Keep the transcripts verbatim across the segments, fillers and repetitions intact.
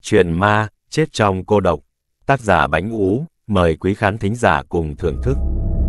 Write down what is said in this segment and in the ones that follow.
Chuyện ma, chết trong cô độc. Tác giả Bánh Ú, mời quý khán thính giả cùng thưởng thức.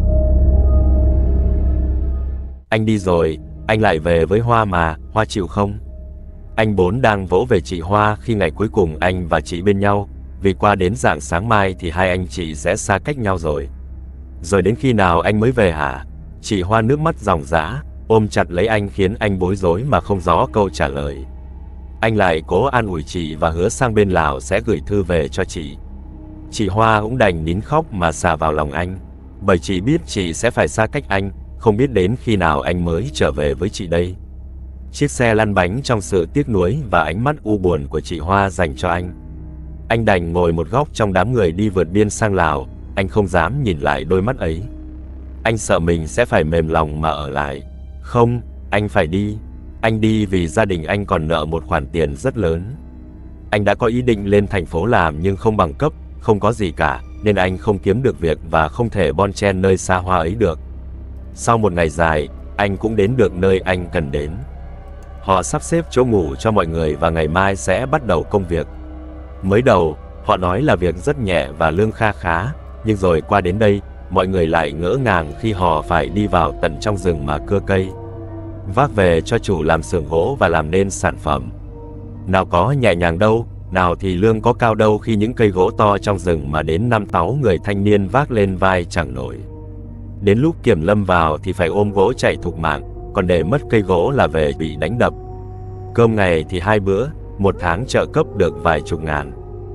Anh đi rồi, anh lại về với Hoa mà, Hoa chịu không? Anh Bốn đang vỗ về chị Hoa khi ngày cuối cùng anh và chị bên nhau, vì qua đến rạng sáng mai thì hai anh chị sẽ xa cách nhau rồi. Rồi đến khi nào anh mới về hả? Chị Hoa nước mắt ròng rã, ôm chặt lấy anh khiến anh bối rối mà không rõ câu trả lời. Anh lại cố an ủi chị và hứa sang bên Lào sẽ gửi thư về cho chị. Chị Hoa cũng đành nín khóc mà xà vào lòng anh, bởi chị biết chị sẽ phải xa cách anh, không biết đến khi nào anh mới trở về với chị đây. Chiếc xe lăn bánh trong sự tiếc nuối và ánh mắt u buồn của chị Hoa dành cho anh. Anh đành ngồi một góc trong đám người đi vượt biên sang Lào, anh không dám nhìn lại đôi mắt ấy. Anh sợ mình sẽ phải mềm lòng mà ở lại. Không, anh phải đi. Anh đi vì gia đình anh còn nợ một khoản tiền rất lớn. Anh đã có ý định lên thành phố làm nhưng không bằng cấp, không có gì cả, nên anh không kiếm được việc và không thể bon chen nơi xa hoa ấy được. Sau một ngày dài, anh cũng đến được nơi anh cần đến. Họ sắp xếp chỗ ngủ cho mọi người và ngày mai sẽ bắt đầu công việc. Mới đầu, họ nói là việc rất nhẹ và lương kha khá, nhưng rồi qua đến đây, mọi người lại ngỡ ngàng khi họ phải đi vào tận trong rừng mà cưa cây, vác về cho chủ làm xưởng gỗ và làm nên sản phẩm. Nào có nhẹ nhàng đâu, nào thì lương có cao đâu khi những cây gỗ to trong rừng mà đến năm sáu người thanh niên vác lên vai chẳng nổi. Đến lúc kiểm lâm vào thì phải ôm gỗ chạy thục mạng, còn để mất cây gỗ là về bị đánh đập. Cơm ngày thì hai bữa, một tháng trợ cấp được vài chục ngàn.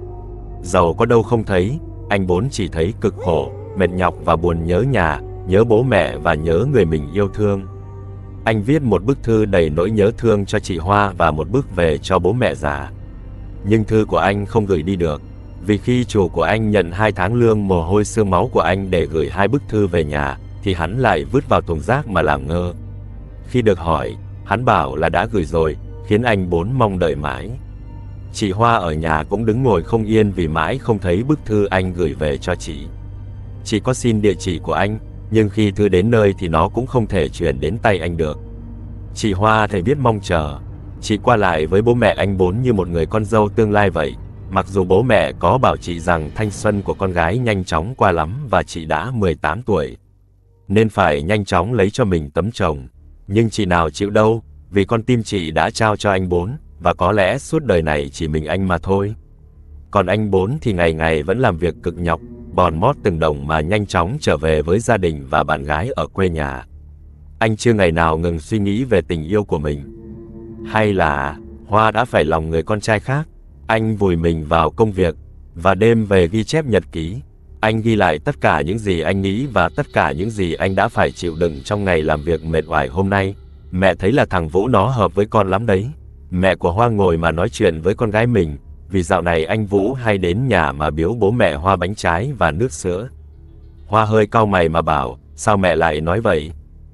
Giàu có đâu không thấy, anh Bốn chỉ thấy cực khổ, mệt nhọc và buồn nhớ nhà, nhớ bố mẹ và nhớ người mình yêu thương. Anh viết một bức thư đầy nỗi nhớ thương cho chị Hoa và một bức về cho bố mẹ già. Nhưng thư của anh không gửi đi được, vì khi chủ của anh nhận hai tháng lương mồ hôi xương máu của anh để gửi hai bức thư về nhà, thì hắn lại vứt vào thùng rác mà làm ngơ. Khi được hỏi, hắn bảo là đã gửi rồi, khiến anh Bốn mong đợi mãi. Chị Hoa ở nhà cũng đứng ngồi không yên vì mãi không thấy bức thư anh gửi về cho chị. Chị có xin địa chỉ của anh, nhưng khi thư đến nơi thì nó cũng không thể chuyển đến tay anh được. Chị Hoa thì biết mong chờ. Chị qua lại với bố mẹ anh Bốn như một người con dâu tương lai vậy, mặc dù bố mẹ có bảo chị rằng thanh xuân của con gái nhanh chóng qua lắm và chị đã mười tám tuổi, nên phải nhanh chóng lấy cho mình tấm chồng. Nhưng chị nào chịu đâu, vì con tim chị đã trao cho anh Bốn, và có lẽ suốt đời này chỉ mình anh mà thôi. Còn anh Bốn thì ngày ngày vẫn làm việc cực nhọc, bòn mót từng đồng mà nhanh chóng trở về với gia đình và bạn gái ở quê nhà. Anh chưa ngày nào ngừng suy nghĩ về tình yêu của mình. Hay là Hoa đã phải lòng người con trai khác? Anh vùi mình vào công việc, và đêm về ghi chép nhật ký. Anh ghi lại tất cả những gì anh nghĩ và tất cả những gì anh đã phải chịu đựng trong ngày làm việc mệt oải hôm nay. Mẹ thấy là thằng Vũ nó hợp với con lắm đấy. Mẹ của Hoa ngồi mà nói chuyện với con gái mình, vì dạo này anh Vũ hay đến nhà mà biếu bố mẹ Hoa bánh trái và nước sữa. Hoa hơi cau mày mà bảo, sao mẹ lại nói vậy?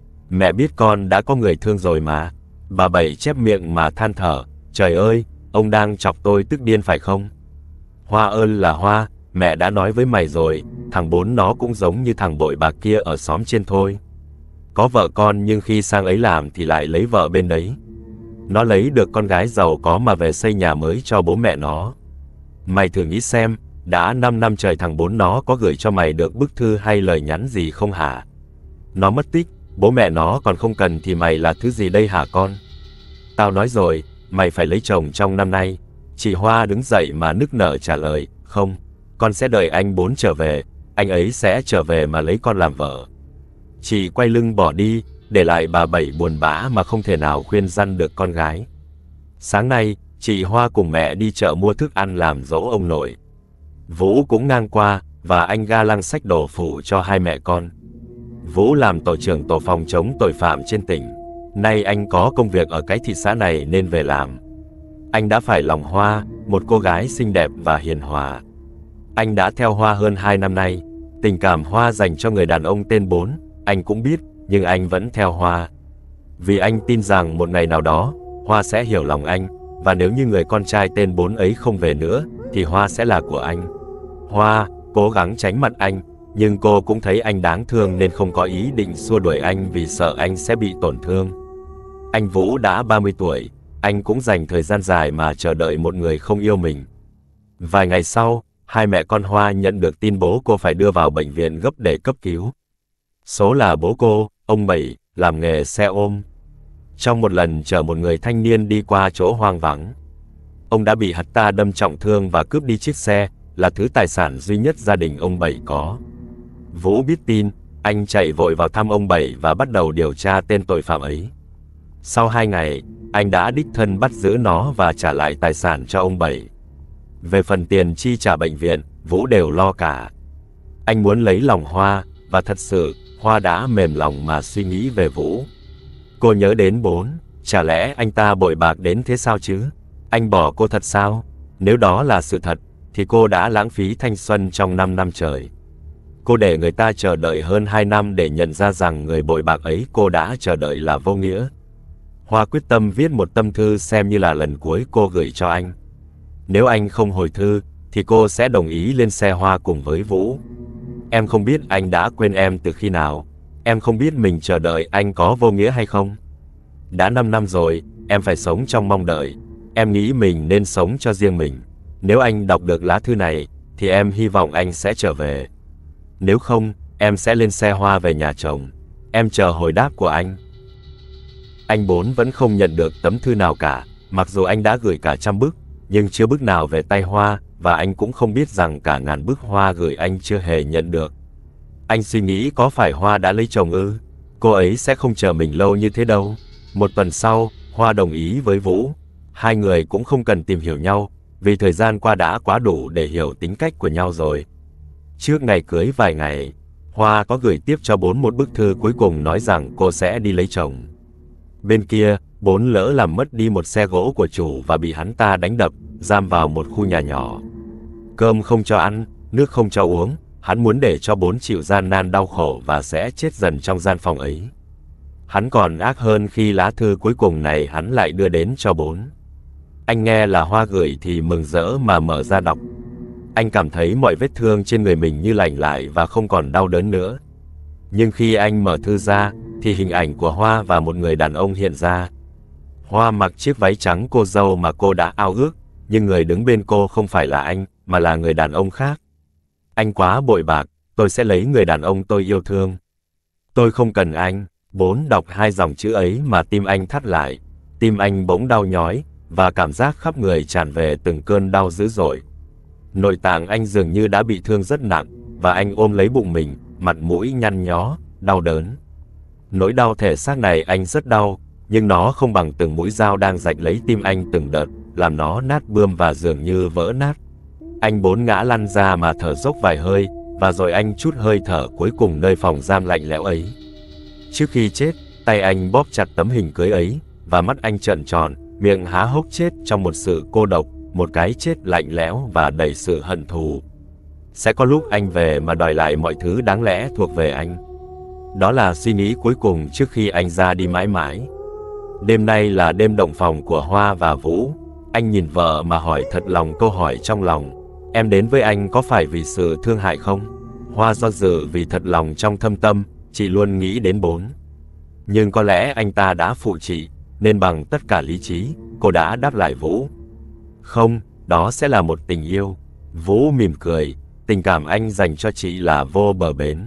Mẹ biết con đã có người thương rồi mà. Bà Bảy chép miệng mà than thở, trời ơi, ông đang chọc tôi tức điên phải không? Hoa ơn là Hoa, mẹ đã nói với mày rồi, thằng Bốn nó cũng giống như thằng bội bạc kia ở xóm trên thôi. Có vợ con nhưng khi sang ấy làm thì lại lấy vợ bên đấy. Nó lấy được con gái giàu có mà về xây nhà mới cho bố mẹ nó. Mày thử nghĩ xem, đã năm năm trời thằng Bốn nó có gửi cho mày được bức thư hay lời nhắn gì không hả? Nó mất tích, bố mẹ nó còn không cần thì mày là thứ gì đây hả con? Tao nói rồi, mày phải lấy chồng trong năm nay. Chị Hoa đứng dậy mà nức nở trả lời, không, con sẽ đợi anh Bốn trở về, anh ấy sẽ trở về mà lấy con làm vợ. Chị quay lưng bỏ đi, để lại bà Bảy buồn bã mà không thể nào khuyên răn được con gái. Sáng nay, chị Hoa cùng mẹ đi chợ mua thức ăn làm dỗ ông nội. Vũ cũng ngang qua, và anh ga lăng xách đồ phụ cho hai mẹ con. Vũ làm tổ trưởng tổ phòng chống tội phạm trên tỉnh. Nay anh có công việc ở cái thị xã này nên về làm. Anh đã phải lòng Hoa, một cô gái xinh đẹp và hiền hòa. Anh đã theo Hoa hơn hai năm nay. Tình cảm Hoa dành cho người đàn ông tên Bốn, anh cũng biết, nhưng anh vẫn theo Hoa. Vì anh tin rằng một ngày nào đó, Hoa sẽ hiểu lòng anh, và nếu như người con trai tên Bốn ấy không về nữa, thì Hoa sẽ là của anh. Hoa cố gắng tránh mặt anh, nhưng cô cũng thấy anh đáng thương nên không có ý định xua đuổi anh vì sợ anh sẽ bị tổn thương. Anh Vũ đã ba mươi tuổi, anh cũng dành thời gian dài mà chờ đợi một người không yêu mình. Vài ngày sau, hai mẹ con Hoa nhận được tin bố cô phải đưa vào bệnh viện gấp để cấp cứu. Số là bố cô, ông Bảy, làm nghề xe ôm. Trong một lần chở một người thanh niên đi qua chỗ hoang vắng, ông đã bị hắn ta đâm trọng thương và cướp đi chiếc xe, là thứ tài sản duy nhất gia đình ông Bảy có. Vũ biết tin, anh chạy vội vào thăm ông Bảy và bắt đầu điều tra tên tội phạm ấy. Sau hai ngày, anh đã đích thân bắt giữ nó và trả lại tài sản cho ông Bảy. Về phần tiền chi trả bệnh viện, Vũ đều lo cả. Anh muốn lấy lòng Hoa, và thật sự, Hoa đã mềm lòng mà suy nghĩ về Vũ. Cô nhớ đến Bốn, chả lẽ anh ta bội bạc đến thế sao chứ? Anh bỏ cô thật sao? Nếu đó là sự thật, thì cô đã lãng phí thanh xuân trong năm năm trời. Cô để người ta chờ đợi hơn hai năm để nhận ra rằng người bội bạc ấy cô đã chờ đợi là vô nghĩa. Hoa quyết tâm viết một tâm thư xem như là lần cuối cô gửi cho anh. Nếu anh không hồi thư, thì cô sẽ đồng ý lên xe Hoa cùng với Vũ. Em không biết anh đã quên em từ khi nào. Em không biết mình chờ đợi anh có vô nghĩa hay không. Đã năm năm rồi, em phải sống trong mong đợi. Em nghĩ mình nên sống cho riêng mình. Nếu anh đọc được lá thư này, thì em hy vọng anh sẽ trở về. Nếu không, em sẽ lên xe Hoa về nhà chồng. Em chờ hồi đáp của anh. Anh Bốn vẫn không nhận được tấm thư nào cả, mặc dù anh đã gửi cả trăm bức, nhưng chưa bức nào về tay Hoa, và anh cũng không biết rằng cả ngàn bức Hoa gửi anh chưa hề nhận được. Anh suy nghĩ có phải Hoa đã lấy chồng ư? Cô ấy sẽ không chờ mình lâu như thế đâu. Một tuần sau, Hoa đồng ý với Vũ. Hai người cũng không cần tìm hiểu nhau, vì thời gian qua đã quá đủ để hiểu tính cách của nhau rồi. Trước ngày cưới vài ngày, Hoa có gửi tiếp cho Bốn một bức thư cuối cùng nói rằng cô sẽ đi lấy chồng. Bên kia, Bốn lỡ làm mất đi một xe gỗ của chủ và bị hắn ta đánh đập, giam vào một khu nhà nhỏ. Cơm không cho ăn, nước không cho uống, hắn muốn để cho Bốn chịu gian nan đau khổ và sẽ chết dần trong gian phòng ấy. Hắn còn ác hơn khi lá thư cuối cùng này hắn lại đưa đến cho Bốn. Anh nghe là Hoa gửi thì mừng rỡ mà mở ra đọc. Anh cảm thấy mọi vết thương trên người mình như lành lại và không còn đau đớn nữa. Nhưng khi anh mở thư ra, thì hình ảnh của Hoa và một người đàn ông hiện ra. Hoa mặc chiếc váy trắng cô dâu mà cô đã ao ước, nhưng người đứng bên cô không phải là anh, mà là người đàn ông khác. Anh quá bội bạc, tôi sẽ lấy người đàn ông tôi yêu thương. Tôi không cần anh. Bốn đọc hai dòng chữ ấy mà tim anh thắt lại. Tim anh bỗng đau nhói, và cảm giác khắp người tràn về từng cơn đau dữ dội. Nội tạng anh dường như đã bị thương rất nặng, và anh ôm lấy bụng mình, mặt mũi nhăn nhó, đau đớn. Nỗi đau thể xác này anh rất đau, nhưng nó không bằng từng mũi dao đang rạch lấy tim anh từng đợt, làm nó nát bươm và dường như vỡ nát. Anh Bốn ngã lăn ra mà thở dốc vài hơi, và rồi anh trút hơi thở cuối cùng nơi phòng giam lạnh lẽo ấy. Trước khi chết, tay anh bóp chặt tấm hình cưới ấy, và mắt anh trợn tròn, miệng há hốc chết trong một sự cô độc, một cái chết lạnh lẽo và đầy sự hận thù. Sẽ có lúc anh về mà đòi lại mọi thứ đáng lẽ thuộc về anh. Đó là suy nghĩ cuối cùng trước khi anh ra đi mãi mãi. Đêm nay là đêm động phòng của Hoa và Vũ. Anh nhìn vợ mà hỏi thật lòng câu hỏi trong lòng. Em đến với anh có phải vì sự thương hại không? Hoa do dự vì thật lòng trong thâm tâm, chị luôn nghĩ đến Bốn. Nhưng có lẽ anh ta đã phụ chị, nên bằng tất cả lý trí, cô đã đáp lại Vũ. Không, đó sẽ là một tình yêu. Vũ mỉm cười, tình cảm anh dành cho chị là vô bờ bến.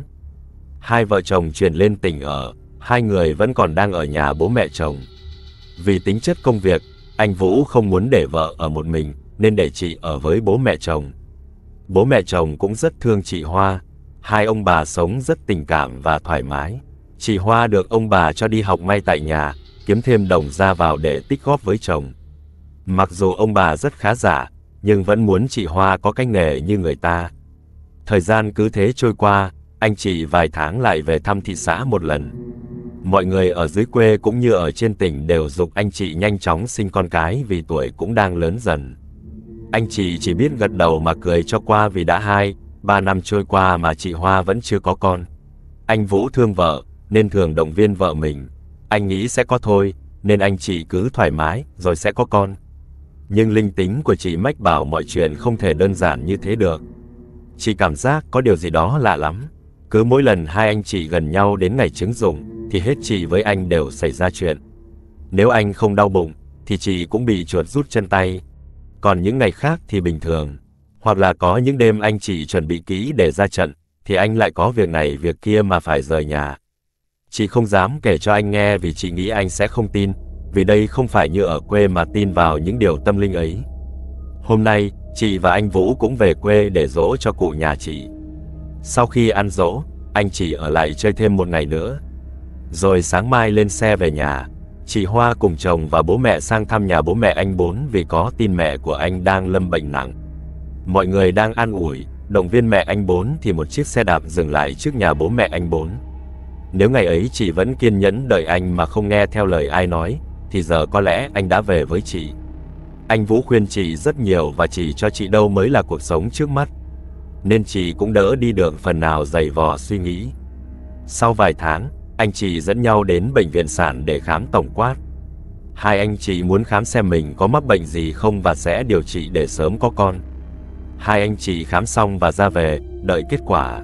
Hai vợ chồng chuyển lên tỉnh ở, hai người vẫn còn đang ở nhà bố mẹ chồng. Vì tính chất công việc, anh Vũ không muốn để vợ ở một mình, nên để chị ở với bố mẹ chồng. Bố mẹ chồng cũng rất thương chị Hoa. Hai ông bà sống rất tình cảm và thoải mái. Chị Hoa được ông bà cho đi học may tại nhà, kiếm thêm đồng ra vào để tích góp với chồng. Mặc dù ông bà rất khá giả, nhưng vẫn muốn chị Hoa có cái nghề như người ta. Thời gian cứ thế trôi qua, anh chị vài tháng lại về thăm thị xã một lần. Mọi người ở dưới quê cũng như ở trên tỉnh đều giục anh chị nhanh chóng sinh con cái vì tuổi cũng đang lớn dần. Anh chị chỉ biết gật đầu mà cười cho qua vì đã hai, ba năm trôi qua mà chị Hoa vẫn chưa có con. Anh Vũ thương vợ, nên thường động viên vợ mình. Anh nghĩ sẽ có thôi, nên anh chị cứ thoải mái, rồi sẽ có con. Nhưng linh tính của chị mách bảo mọi chuyện không thể đơn giản như thế được. Chị cảm giác có điều gì đó lạ lắm. Cứ mỗi lần hai anh chị gần nhau đến ngày trứng rụng, thì hết chị với anh đều xảy ra chuyện. Nếu anh không đau bụng, thì chị cũng bị chuột rút chân tay. Còn những ngày khác thì bình thường. Hoặc là có những đêm anh chị chuẩn bị kỹ để ra trận, thì anh lại có việc này việc kia mà phải rời nhà. Chị không dám kể cho anh nghe vì chị nghĩ anh sẽ không tin, vì đây không phải như ở quê mà tin vào những điều tâm linh ấy. Hôm nay, chị và anh Vũ cũng về quê để giỗ cho cụ nhà chị. Sau khi ăn giỗ, anh chị ở lại chơi thêm một ngày nữa. Rồi sáng mai lên xe về nhà, chị Hoa cùng chồng và bố mẹ sang thăm nhà bố mẹ anh Bốn vì có tin mẹ của anh đang lâm bệnh nặng. Mọi người đang an ủi, động viên mẹ anh Bốn thì một chiếc xe đạp dừng lại trước nhà bố mẹ anh Bốn. Nếu ngày ấy chị vẫn kiên nhẫn đợi anh mà không nghe theo lời ai nói, thì giờ có lẽ anh đã về với chị. Anh Vũ khuyên chị rất nhiều và chỉ cho chị đâu mới là cuộc sống trước mắt, nên chị cũng đỡ đi được phần nào dày vò suy nghĩ. Sau vài tháng, anh chị dẫn nhau đến bệnh viện sản để khám tổng quát. Hai anh chị muốn khám xem mình có mắc bệnh gì không và sẽ điều trị để sớm có con. Hai anh chị khám xong và ra về, đợi kết quả.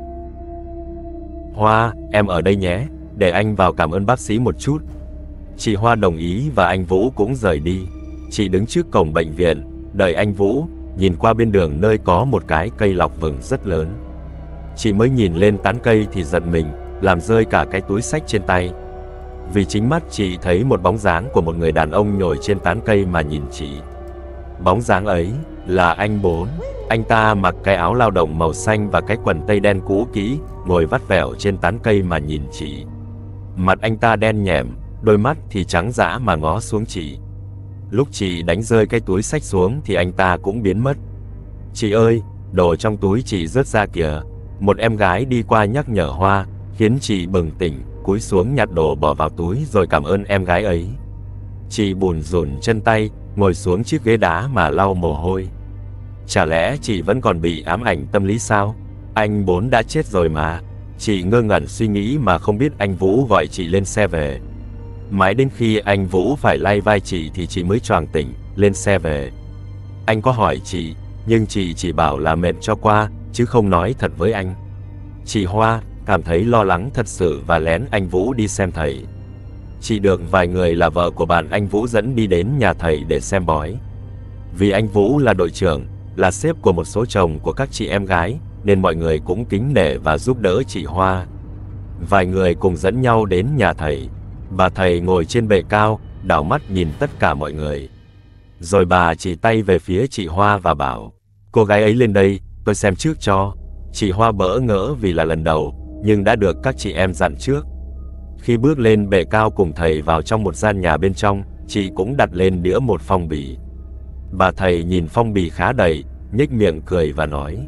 Hoa, em ở đây nhé, để anh vào cảm ơn bác sĩ một chút. Chị Hoa đồng ý và anh Vũ cũng rời đi. Chị đứng trước cổng bệnh viện, đợi anh Vũ, nhìn qua bên đường nơi có một cái cây lọc vừng rất lớn. Chị mới nhìn lên tán cây thì giật mình, làm rơi cả cái túi xách trên tay. Vì chính mắt chị thấy một bóng dáng của một người đàn ông nhồi trên tán cây mà nhìn chị. Bóng dáng ấy là anh Bốn. Anh ta mặc cái áo lao động màu xanh và cái quần tây đen cũ kỹ, ngồi vắt vẻo trên tán cây mà nhìn chị. Mặt anh ta đen nhẻm, đôi mắt thì trắng dã mà ngó xuống chị. Lúc chị đánh rơi cái túi xách xuống thì anh ta cũng biến mất. Chị ơi, đồ trong túi chị rớt ra kìa. Một em gái đi qua nhắc nhở Hoa, khiến chị bừng tỉnh, cúi xuống nhặt đồ bỏ vào túi rồi cảm ơn em gái ấy. Chị bủn rủn chân tay, ngồi xuống chiếc ghế đá mà lau mồ hôi. Chả lẽ chị vẫn còn bị ám ảnh tâm lý sao? Anh Bốn đã chết rồi mà. Chị ngơ ngẩn suy nghĩ mà không biết anh Vũ gọi chị lên xe về. Mãi đến khi anh Vũ phải lay vai chị thì chị mới choàng tỉnh, lên xe về. Anh có hỏi chị, nhưng chị chỉ bảo là mệt cho qua, chứ không nói thật với anh. Chị Hoa cảm thấy lo lắng thật sự và lén anh Vũ đi xem thầy. Chị được vài người là vợ của bạn anh Vũ dẫn đi đến nhà thầy để xem bói. Vì anh Vũ là đội trưởng, là sếp của một số chồng của các chị em gái, nên mọi người cũng kính nể và giúp đỡ chị Hoa. Vài người cùng dẫn nhau đến nhà thầy. Bà thầy ngồi trên bệ cao, đảo mắt nhìn tất cả mọi người. Rồi bà chỉ tay về phía chị Hoa và bảo, cô gái ấy lên đây, tôi xem trước cho. Chị Hoa bỡ ngỡ vì là lần đầu, nhưng đã được các chị em dặn trước. Khi bước lên bệ cao cùng thầy vào trong một gian nhà bên trong, chị cũng đặt lên đĩa một phong bì. Bà thầy nhìn phong bì khá đầy, nhếch miệng cười và nói,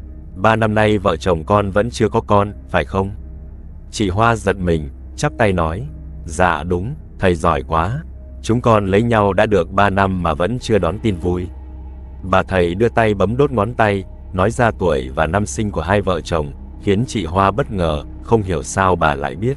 ba năm nay vợ chồng con vẫn chưa có con, phải không? Chị Hoa giật mình, chắp tay nói, dạ đúng, thầy giỏi quá. Chúng con lấy nhau đã được ba năm mà vẫn chưa đón tin vui. Bà thầy đưa tay bấm đốt ngón tay, nói ra tuổi và năm sinh của hai vợ chồng, khiến chị Hoa bất ngờ, không hiểu sao bà lại biết.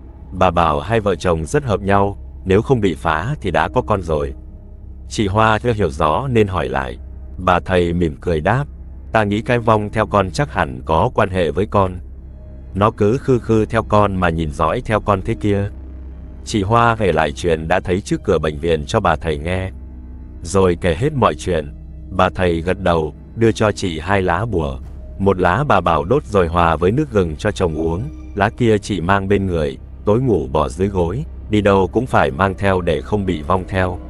Bà bảo hai vợ chồng rất hợp nhau, nếu không bị phá thì đã có con rồi. Chị Hoa chưa hiểu rõ nên hỏi lại. Bà thầy mỉm cười đáp, ta nghĩ cái vong theo con chắc hẳn có quan hệ với con. Nó cứ khư khư theo con mà nhìn dõi theo con thế kia. Chị Hoa kể lại chuyện đã thấy trước cửa bệnh viện cho bà thầy nghe. Rồi kể hết mọi chuyện. Bà thầy gật đầu, đưa cho chị hai lá bùa. Một lá bà bảo đốt rồi hòa với nước gừng cho chồng uống. Lá kia chị mang bên người, tối ngủ bỏ dưới gối, đi đâu cũng phải mang theo để không bị vong theo.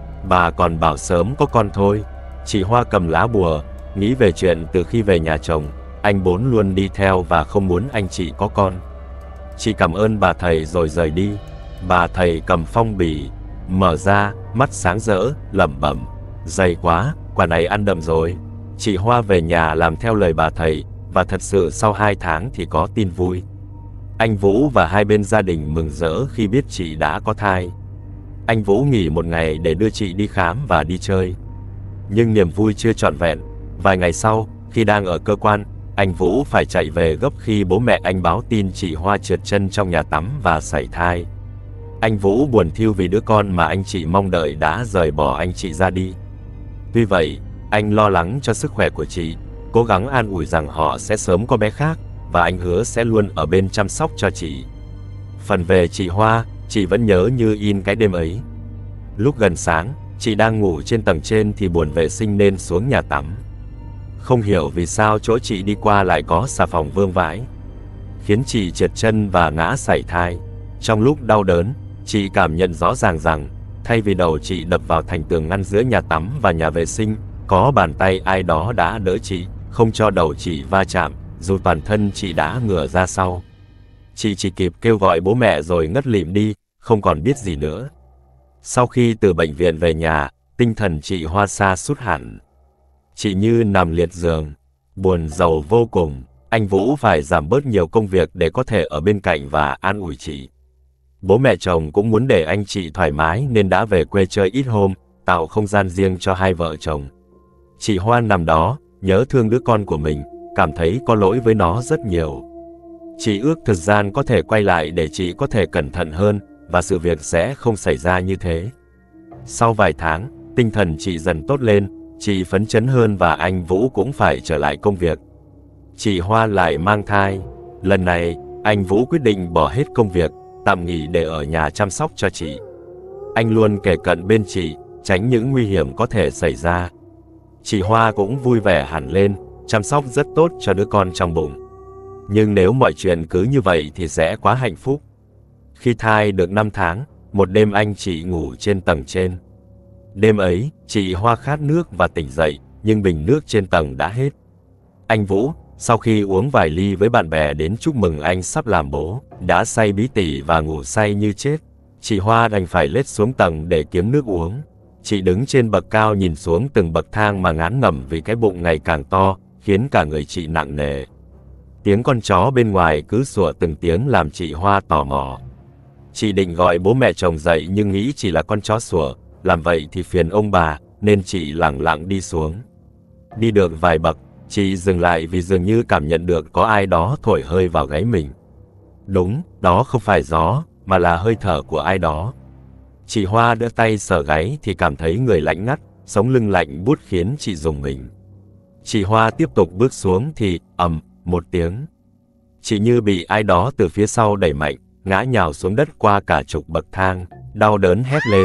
Bà còn bảo sớm có con thôi. Chị Hoa cầm lá bùa, nghĩ về chuyện từ khi về nhà chồng, anh Bốn luôn đi theo và không muốn anh chị có con. Chị cảm ơn bà thầy rồi rời đi. Bà thầy cầm phong bì, mở ra, mắt sáng rỡ, lẩm bẩm, dày quá, quả này ăn đậm rồi. Chị Hoa về nhà làm theo lời bà thầy, và thật sự sau hai tháng thì có tin vui. Anh Vũ và hai bên gia đình mừng rỡ khi biết chị đã có thai. Anh Vũ nghỉ một ngày để đưa chị đi khám và đi chơi. Nhưng niềm vui chưa trọn vẹn. Vài ngày sau, khi đang ở cơ quan, anh Vũ phải chạy về gấp khi bố mẹ anh báo tin chị Hoa trượt chân trong nhà tắm và sảy thai. Anh Vũ buồn thiu vì đứa con mà anh chị mong đợi đã rời bỏ anh chị ra đi. Tuy vậy, anh lo lắng cho sức khỏe của chị, cố gắng an ủi rằng họ sẽ sớm có bé khác, và anh hứa sẽ luôn ở bên chăm sóc cho chị. Phần về chị Hoa, chị vẫn nhớ như in cái đêm ấy. Lúc gần sáng, chị đang ngủ trên tầng trên thì buồn vệ sinh nên xuống nhà tắm. Không hiểu vì sao chỗ chị đi qua lại có xà phòng vương vãi, khiến chị trượt chân và ngã sảy thai. Trong lúc đau đớn, chị cảm nhận rõ ràng rằng, thay vì đầu chị đập vào thành tường ngăn giữa nhà tắm và nhà vệ sinh, có bàn tay ai đó đã đỡ chị, không cho đầu chị va chạm, dù toàn thân chị đã ngửa ra sau. Chị chỉ kịp kêu gọi bố mẹ rồi ngất lịm đi, không còn biết gì nữa. Sau khi từ bệnh viện về nhà, tinh thần chị Hoa sa sút hẳn. Chị như nằm liệt giường, buồn rầu vô cùng. Anh Vũ phải giảm bớt nhiều công việc để có thể ở bên cạnh và an ủi chị. Bố mẹ chồng cũng muốn để anh chị thoải mái nên đã về quê chơi ít hôm, tạo không gian riêng cho hai vợ chồng. Chị Hoa nằm đó, nhớ thương đứa con của mình, cảm thấy có lỗi với nó rất nhiều. Chị ước thời gian có thể quay lại để chị có thể cẩn thận hơn, và sự việc sẽ không xảy ra như thế. Sau vài tháng, tinh thần chị dần tốt lên, chị phấn chấn hơn và anh Vũ cũng phải trở lại công việc. Chị Hoa lại mang thai. Lần này, anh Vũ quyết định bỏ hết công việc, tạm nghỉ để ở nhà chăm sóc cho chị. Anh luôn kề cận bên chị, tránh những nguy hiểm có thể xảy ra. Chị Hoa cũng vui vẻ hẳn lên, chăm sóc rất tốt cho đứa con trong bụng. Nhưng nếu mọi chuyện cứ như vậy thì sẽ quá hạnh phúc. Khi thai được năm tháng, một đêm anh chị ngủ trên tầng trên. Đêm ấy, chị Hoa khát nước và tỉnh dậy, nhưng bình nước trên tầng đã hết. Anh Vũ, sau khi uống vài ly với bạn bè đến chúc mừng anh sắp làm bố, đã say bí tỉ và ngủ say như chết. Chị Hoa đành phải lết xuống tầng để kiếm nước uống. Chị đứng trên bậc cao nhìn xuống từng bậc thang mà ngán ngẩm vì cái bụng ngày càng to, khiến cả người chị nặng nề. Tiếng con chó bên ngoài cứ sủa từng tiếng làm chị Hoa tò mò. Chị định gọi bố mẹ chồng dậy nhưng nghĩ chỉ là con chó sủa, làm vậy thì phiền ông bà, nên chị lẳng lặng đi xuống. Đi được vài bậc, chị dừng lại vì dường như cảm nhận được có ai đó thổi hơi vào gáy mình. Đúng, đó không phải gió, mà là hơi thở của ai đó. Chị Hoa đưa tay sờ gáy thì cảm thấy người lạnh ngắt, sống lưng lạnh buốt khiến chị rùng mình. Chị Hoa tiếp tục bước xuống thì ầm một tiếng. Chị như bị ai đó từ phía sau đẩy mạnh, ngã nhào xuống đất qua cả chục bậc thang, đau đớn hét lên.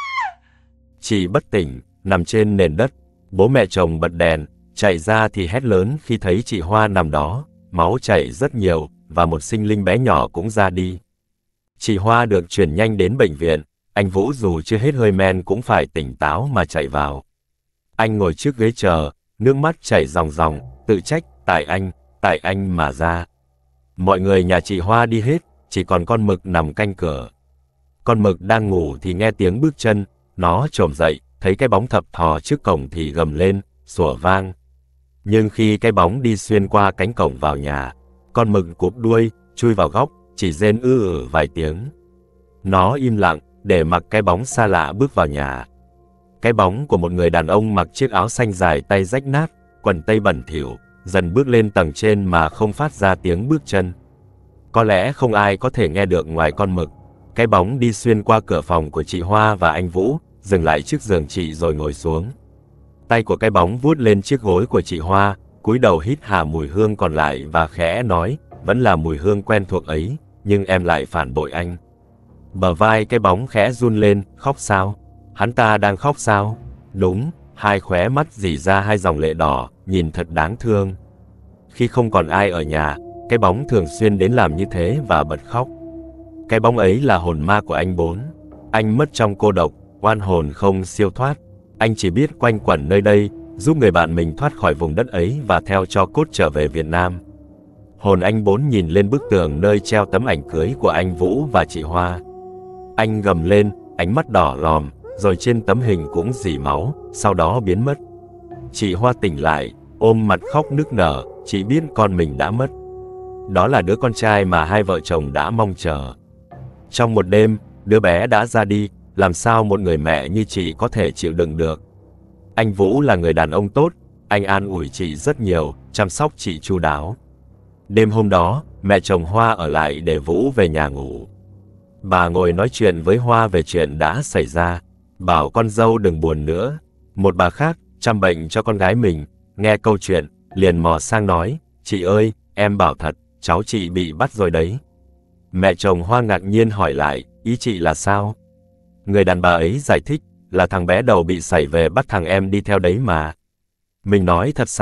Chị bất tỉnh, nằm trên nền đất. Bố mẹ chồng bật đèn, chạy ra thì hét lớn khi thấy chị Hoa nằm đó, máu chảy rất nhiều, và một sinh linh bé nhỏ cũng ra đi. Chị Hoa được chuyển nhanh đến bệnh viện, anh Vũ dù chưa hết hơi men cũng phải tỉnh táo mà chạy vào. Anh ngồi trước ghế chờ, nước mắt chảy ròng ròng, tự trách, tại anh, tại anh mà ra. Mọi người nhà chị Hoa đi hết, chỉ còn con Mực nằm canh cửa. Con Mực đang ngủ thì nghe tiếng bước chân, nó chồm dậy, thấy cái bóng thập thò trước cổng thì gầm lên, sủa vang. Nhưng khi cái bóng đi xuyên qua cánh cổng vào nhà, con Mực cụp đuôi, chui vào góc, chỉ rên ư ử vài tiếng. Nó im lặng, để mặc cái bóng xa lạ bước vào nhà. Cái bóng của một người đàn ông mặc chiếc áo xanh dài tay rách nát, quần tây bẩn thỉu, dần bước lên tầng trên mà không phát ra tiếng bước chân. Có lẽ không ai có thể nghe được ngoài con Mực. Cái bóng đi xuyên qua cửa phòng của chị Hoa và anh Vũ, dừng lại trước giường chị rồi ngồi xuống. Tay của cái bóng vuốt lên chiếc gối của chị Hoa, cúi đầu hít hà mùi hương còn lại và khẽ nói, vẫn là mùi hương quen thuộc ấy, nhưng em lại phản bội anh. Bờ vai cái bóng khẽ run lên, khóc sao? Hắn ta đang khóc sao? Đúng, hai khóe mắt rỉ ra hai dòng lệ đỏ, nhìn thật đáng thương. Khi không còn ai ở nhà, cái bóng thường xuyên đến làm như thế và bật khóc. Cái bóng ấy là hồn ma của anh Bốn. Anh mất trong cô độc, oan hồn không siêu thoát. Anh chỉ biết quanh quẩn nơi đây, giúp người bạn mình thoát khỏi vùng đất ấy và theo cho cốt trở về Việt Nam. Hồn anh Bốn nhìn lên bức tường nơi treo tấm ảnh cưới của anh Vũ và chị Hoa. Anh gầm lên, ánh mắt đỏ lòm, rồi trên tấm hình cũng rỉ máu, sau đó biến mất. Chị Hoa tỉnh lại, ôm mặt khóc nức nở, chị biết con mình đã mất. Đó là đứa con trai mà hai vợ chồng đã mong chờ. Trong một đêm, đứa bé đã ra đi, làm sao một người mẹ như chị có thể chịu đựng được. Anh Vũ là người đàn ông tốt, anh an ủi chị rất nhiều, chăm sóc chị chu đáo. Đêm hôm đó, mẹ chồng Hoa ở lại để Vũ về nhà ngủ. Bà ngồi nói chuyện với Hoa về chuyện đã xảy ra, bảo con dâu đừng buồn nữa. Một bà khác, chăm bệnh cho con gái mình, nghe câu chuyện, liền mò sang nói, chị ơi, em bảo thật, cháu chị bị bắt rồi đấy. Mẹ chồng Hoa ngạc nhiên hỏi lại, ý chị là sao? Người đàn bà ấy giải thích, là thằng bé đầu bị sảy về bắt thằng em đi theo đấy mà. Mình nói thật sao?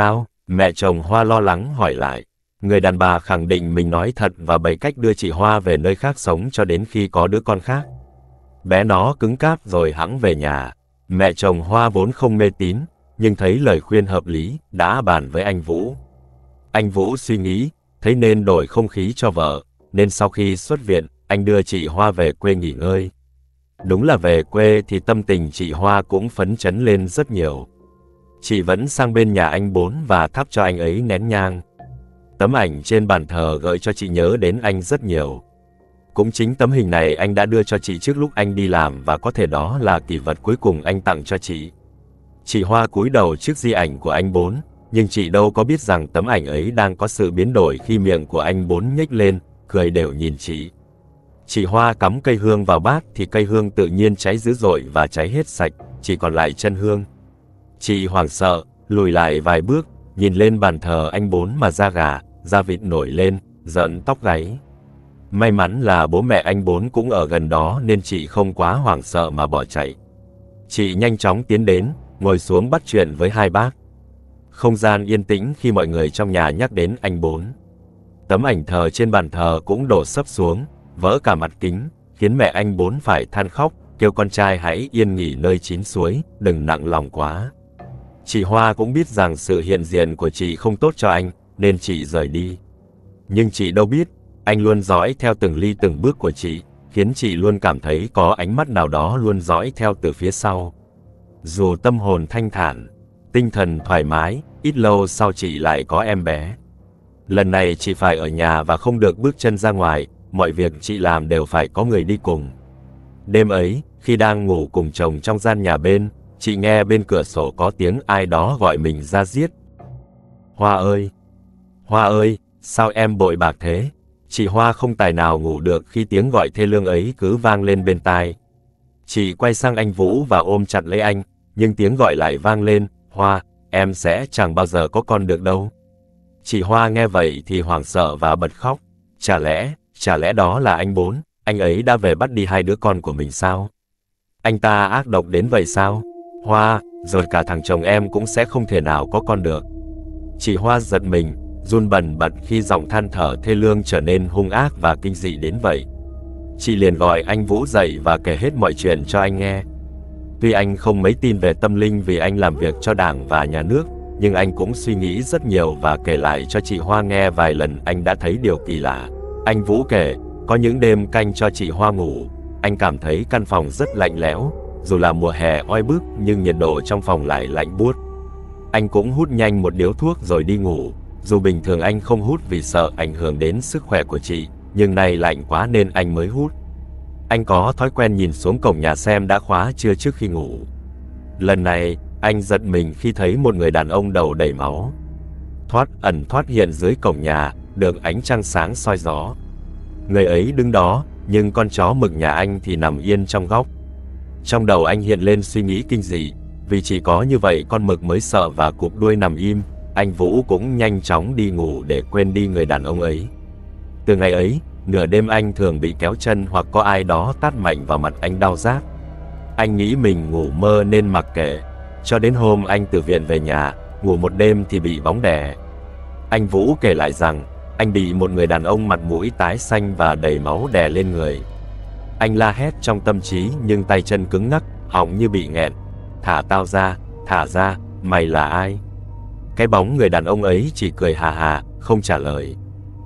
Mẹ chồng Hoa lo lắng hỏi lại. Người đàn bà khẳng định mình nói thật và bày cách đưa chị Hoa về nơi khác sống cho đến khi có đứa con khác. Bé nó cứng cáp rồi hẵng về nhà. Mẹ chồng Hoa vốn không mê tín, nhưng thấy lời khuyên hợp lý, đã bàn với anh Vũ. Anh Vũ suy nghĩ, thấy nên đổi không khí cho vợ, nên sau khi xuất viện, anh đưa chị Hoa về quê nghỉ ngơi. Đúng là về quê thì tâm tình chị Hoa cũng phấn chấn lên rất nhiều. Chị vẫn sang bên nhà anh Bốn và thắp cho anh ấy nén nhang. Tấm ảnh trên bàn thờ gợi cho chị nhớ đến anh rất nhiều. Cũng chính tấm hình này anh đã đưa cho chị trước lúc anh đi làm và có thể đó là kỷ vật cuối cùng anh tặng cho chị. Chị Hoa cúi đầu trước di ảnh của anh Bốn, nhưng chị đâu có biết rằng tấm ảnh ấy đang có sự biến đổi khi miệng của anh Bốn nhếch lên, cười đều nhìn chị. Chị Hoa cắm cây hương vào bát thì cây hương tự nhiên cháy dữ dội và cháy hết sạch, chỉ còn lại chân hương. Chị hoảng sợ, lùi lại vài bước, nhìn lên bàn thờ anh Bốn mà da gà, da vịt nổi lên, rợn tóc gáy. May mắn là bố mẹ anh Bốn cũng ở gần đó nên chị không quá hoảng sợ mà bỏ chạy. Chị nhanh chóng tiến đến, ngồi xuống bắt chuyện với hai bác. Không gian yên tĩnh khi mọi người trong nhà nhắc đến anh Bốn. Tấm ảnh thờ trên bàn thờ cũng đổ sấp xuống, vỡ cả mặt kính, khiến mẹ anh Bốn phải than khóc, kêu con trai hãy yên nghỉ nơi chín suối, đừng nặng lòng quá. Chị Hoa cũng biết rằng sự hiện diện của chị không tốt cho anh, nên chị rời đi. Nhưng chị đâu biết, anh luôn dõi theo từng ly từng bước của chị, khiến chị luôn cảm thấy có ánh mắt nào đó luôn dõi theo từ phía sau. Dù tâm hồn thanh thản, tinh thần thoải mái, ít lâu sau chị lại có em bé. Lần này chị phải ở nhà và không được bước chân ra ngoài, mọi việc chị làm đều phải có người đi cùng. Đêm ấy, khi đang ngủ cùng chồng trong gian nhà bên, chị nghe bên cửa sổ có tiếng ai đó gọi mình ra giết. Hoa ơi! Hoa ơi! Sao em bội bạc thế? Chị Hoa không tài nào ngủ được khi tiếng gọi thê lương ấy cứ vang lên bên tai. Chị quay sang anh Vũ và ôm chặt lấy anh, nhưng tiếng gọi lại vang lên, Hoa, em sẽ chẳng bao giờ có con được đâu. Chị Hoa nghe vậy thì hoảng sợ và bật khóc. Chả lẽ, chả lẽ đó là anh Bốn, anh ấy đã về bắt đi hai đứa con của mình sao? Anh ta ác độc đến vậy sao? Hoa, rồi cả thằng chồng em cũng sẽ không thể nào có con được. Chị Hoa giật mình, run bần bật khi giọng than thở thê lương trở nên hung ác và kinh dị đến vậy. Chị liền gọi anh Vũ dậy và kể hết mọi chuyện cho anh nghe. Tuy anh không mấy tin về tâm linh vì anh làm việc cho Đảng và Nhà nước, nhưng anh cũng suy nghĩ rất nhiều và kể lại cho chị Hoa nghe vài lần anh đã thấy điều kỳ lạ. Anh Vũ kể, có những đêm canh cho chị Hoa ngủ, anh cảm thấy căn phòng rất lạnh lẽo, dù là mùa hè oi bức nhưng nhiệt độ trong phòng lại lạnh buốt. Anh cũng hút nhanh một điếu thuốc rồi đi ngủ, dù bình thường anh không hút vì sợ ảnh hưởng đến sức khỏe của chị, nhưng nay lạnh quá nên anh mới hút. Anh có thói quen nhìn xuống cổng nhà xem đã khóa chưa trước khi ngủ. Lần này, anh giật mình khi thấy một người đàn ông đầu đầy máu thoát ẩn thoát hiện dưới cổng nhà, được ánh trăng sáng soi gió. Người ấy đứng đó, nhưng con chó mực nhà anh thì nằm yên trong góc. Trong đầu anh hiện lên suy nghĩ kinh dị, vì chỉ có như vậy con mực mới sợ và cụp đuôi nằm im. Anh Vũ cũng nhanh chóng đi ngủ để quên đi người đàn ông ấy. Từ ngày ấy, nửa đêm anh thường bị kéo chân hoặc có ai đó tát mạnh vào mặt anh đau rát. Anh nghĩ mình ngủ mơ nên mặc kệ, cho đến hôm anh từ viện về nhà, ngủ một đêm thì bị bóng đè. Anh Vũ kể lại rằng, anh bị một người đàn ông mặt mũi tái xanh và đầy máu đè lên người. Anh la hét trong tâm trí nhưng tay chân cứng ngắc, họng như bị nghẹn. Thả tao ra, thả ra, mày là ai? Cái bóng người đàn ông ấy chỉ cười hà hà, không trả lời.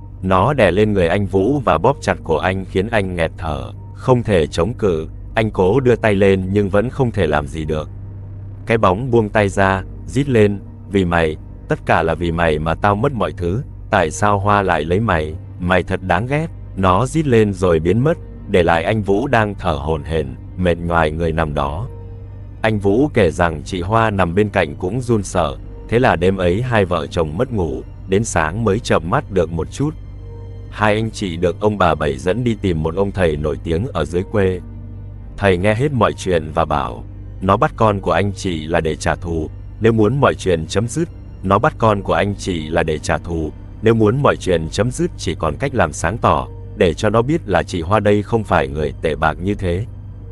Nó đè lên người anh Vũ và bóp chặt cổ anh khiến anh nghẹt thở, không thể chống cự. Anh cố đưa tay lên nhưng vẫn không thể làm gì được. Cái bóng buông tay ra, rít lên, vì mày, tất cả là vì mày mà tao mất mọi thứ, tại sao Hoa lại lấy mày, mày thật đáng ghét. Nó rít lên rồi biến mất, để lại anh Vũ đang thở hổn hển, mệt nhoài người nằm đó. Anh Vũ kể rằng chị Hoa nằm bên cạnh cũng run sợ, thế là đêm ấy hai vợ chồng mất ngủ, đến sáng mới chợp mắt được một chút. Hai anh chị được ông bà Bảy dẫn đi tìm một ông thầy nổi tiếng ở dưới quê. Thầy nghe hết mọi chuyện và bảo, nó bắt con của anh chị là để trả thù, nếu muốn mọi chuyện chấm dứt. Nó bắt con của anh chị là để trả thù, nếu muốn mọi chuyện chấm dứt chỉ còn cách làm sáng tỏ, để cho nó biết là chị Hoa đây không phải người tệ bạc như thế.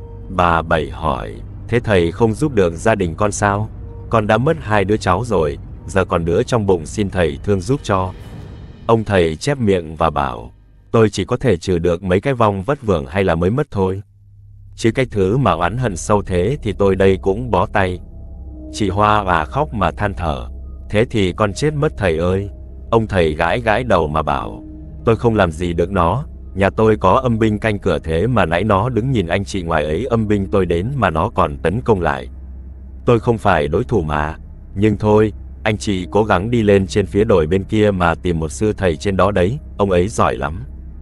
Bà Bảy hỏi, thế thầy không giúp được gia đình con sao? Con đã mất hai đứa cháu rồi, giờ còn đứa trong bụng xin thầy thương giúp cho. Ông thầy chép miệng và bảo, tôi chỉ có thể trừ được mấy cái vong vất vưởng hay là mới mất thôi. Chứ cái thứ mà oán hận sâu thế thì tôi đây cũng bó tay. Chị Hoa à khóc mà than thở, thế thì con chết mất thầy ơi. Ông thầy gãi gãi đầu mà bảo, tôi không làm gì được nó, nhà tôi có âm binh canh cửa thế mà nãy nó đứng nhìn anh chị ngoài ấy âm binh tôi đến mà nó còn tấn công lại. Tôi không phải đối thủ mà, nhưng thôi, anh chị cố gắng đi lên trên phía đồi bên kia mà tìm một sư thầy trên đó đấy, ông ấy giỏi lắm.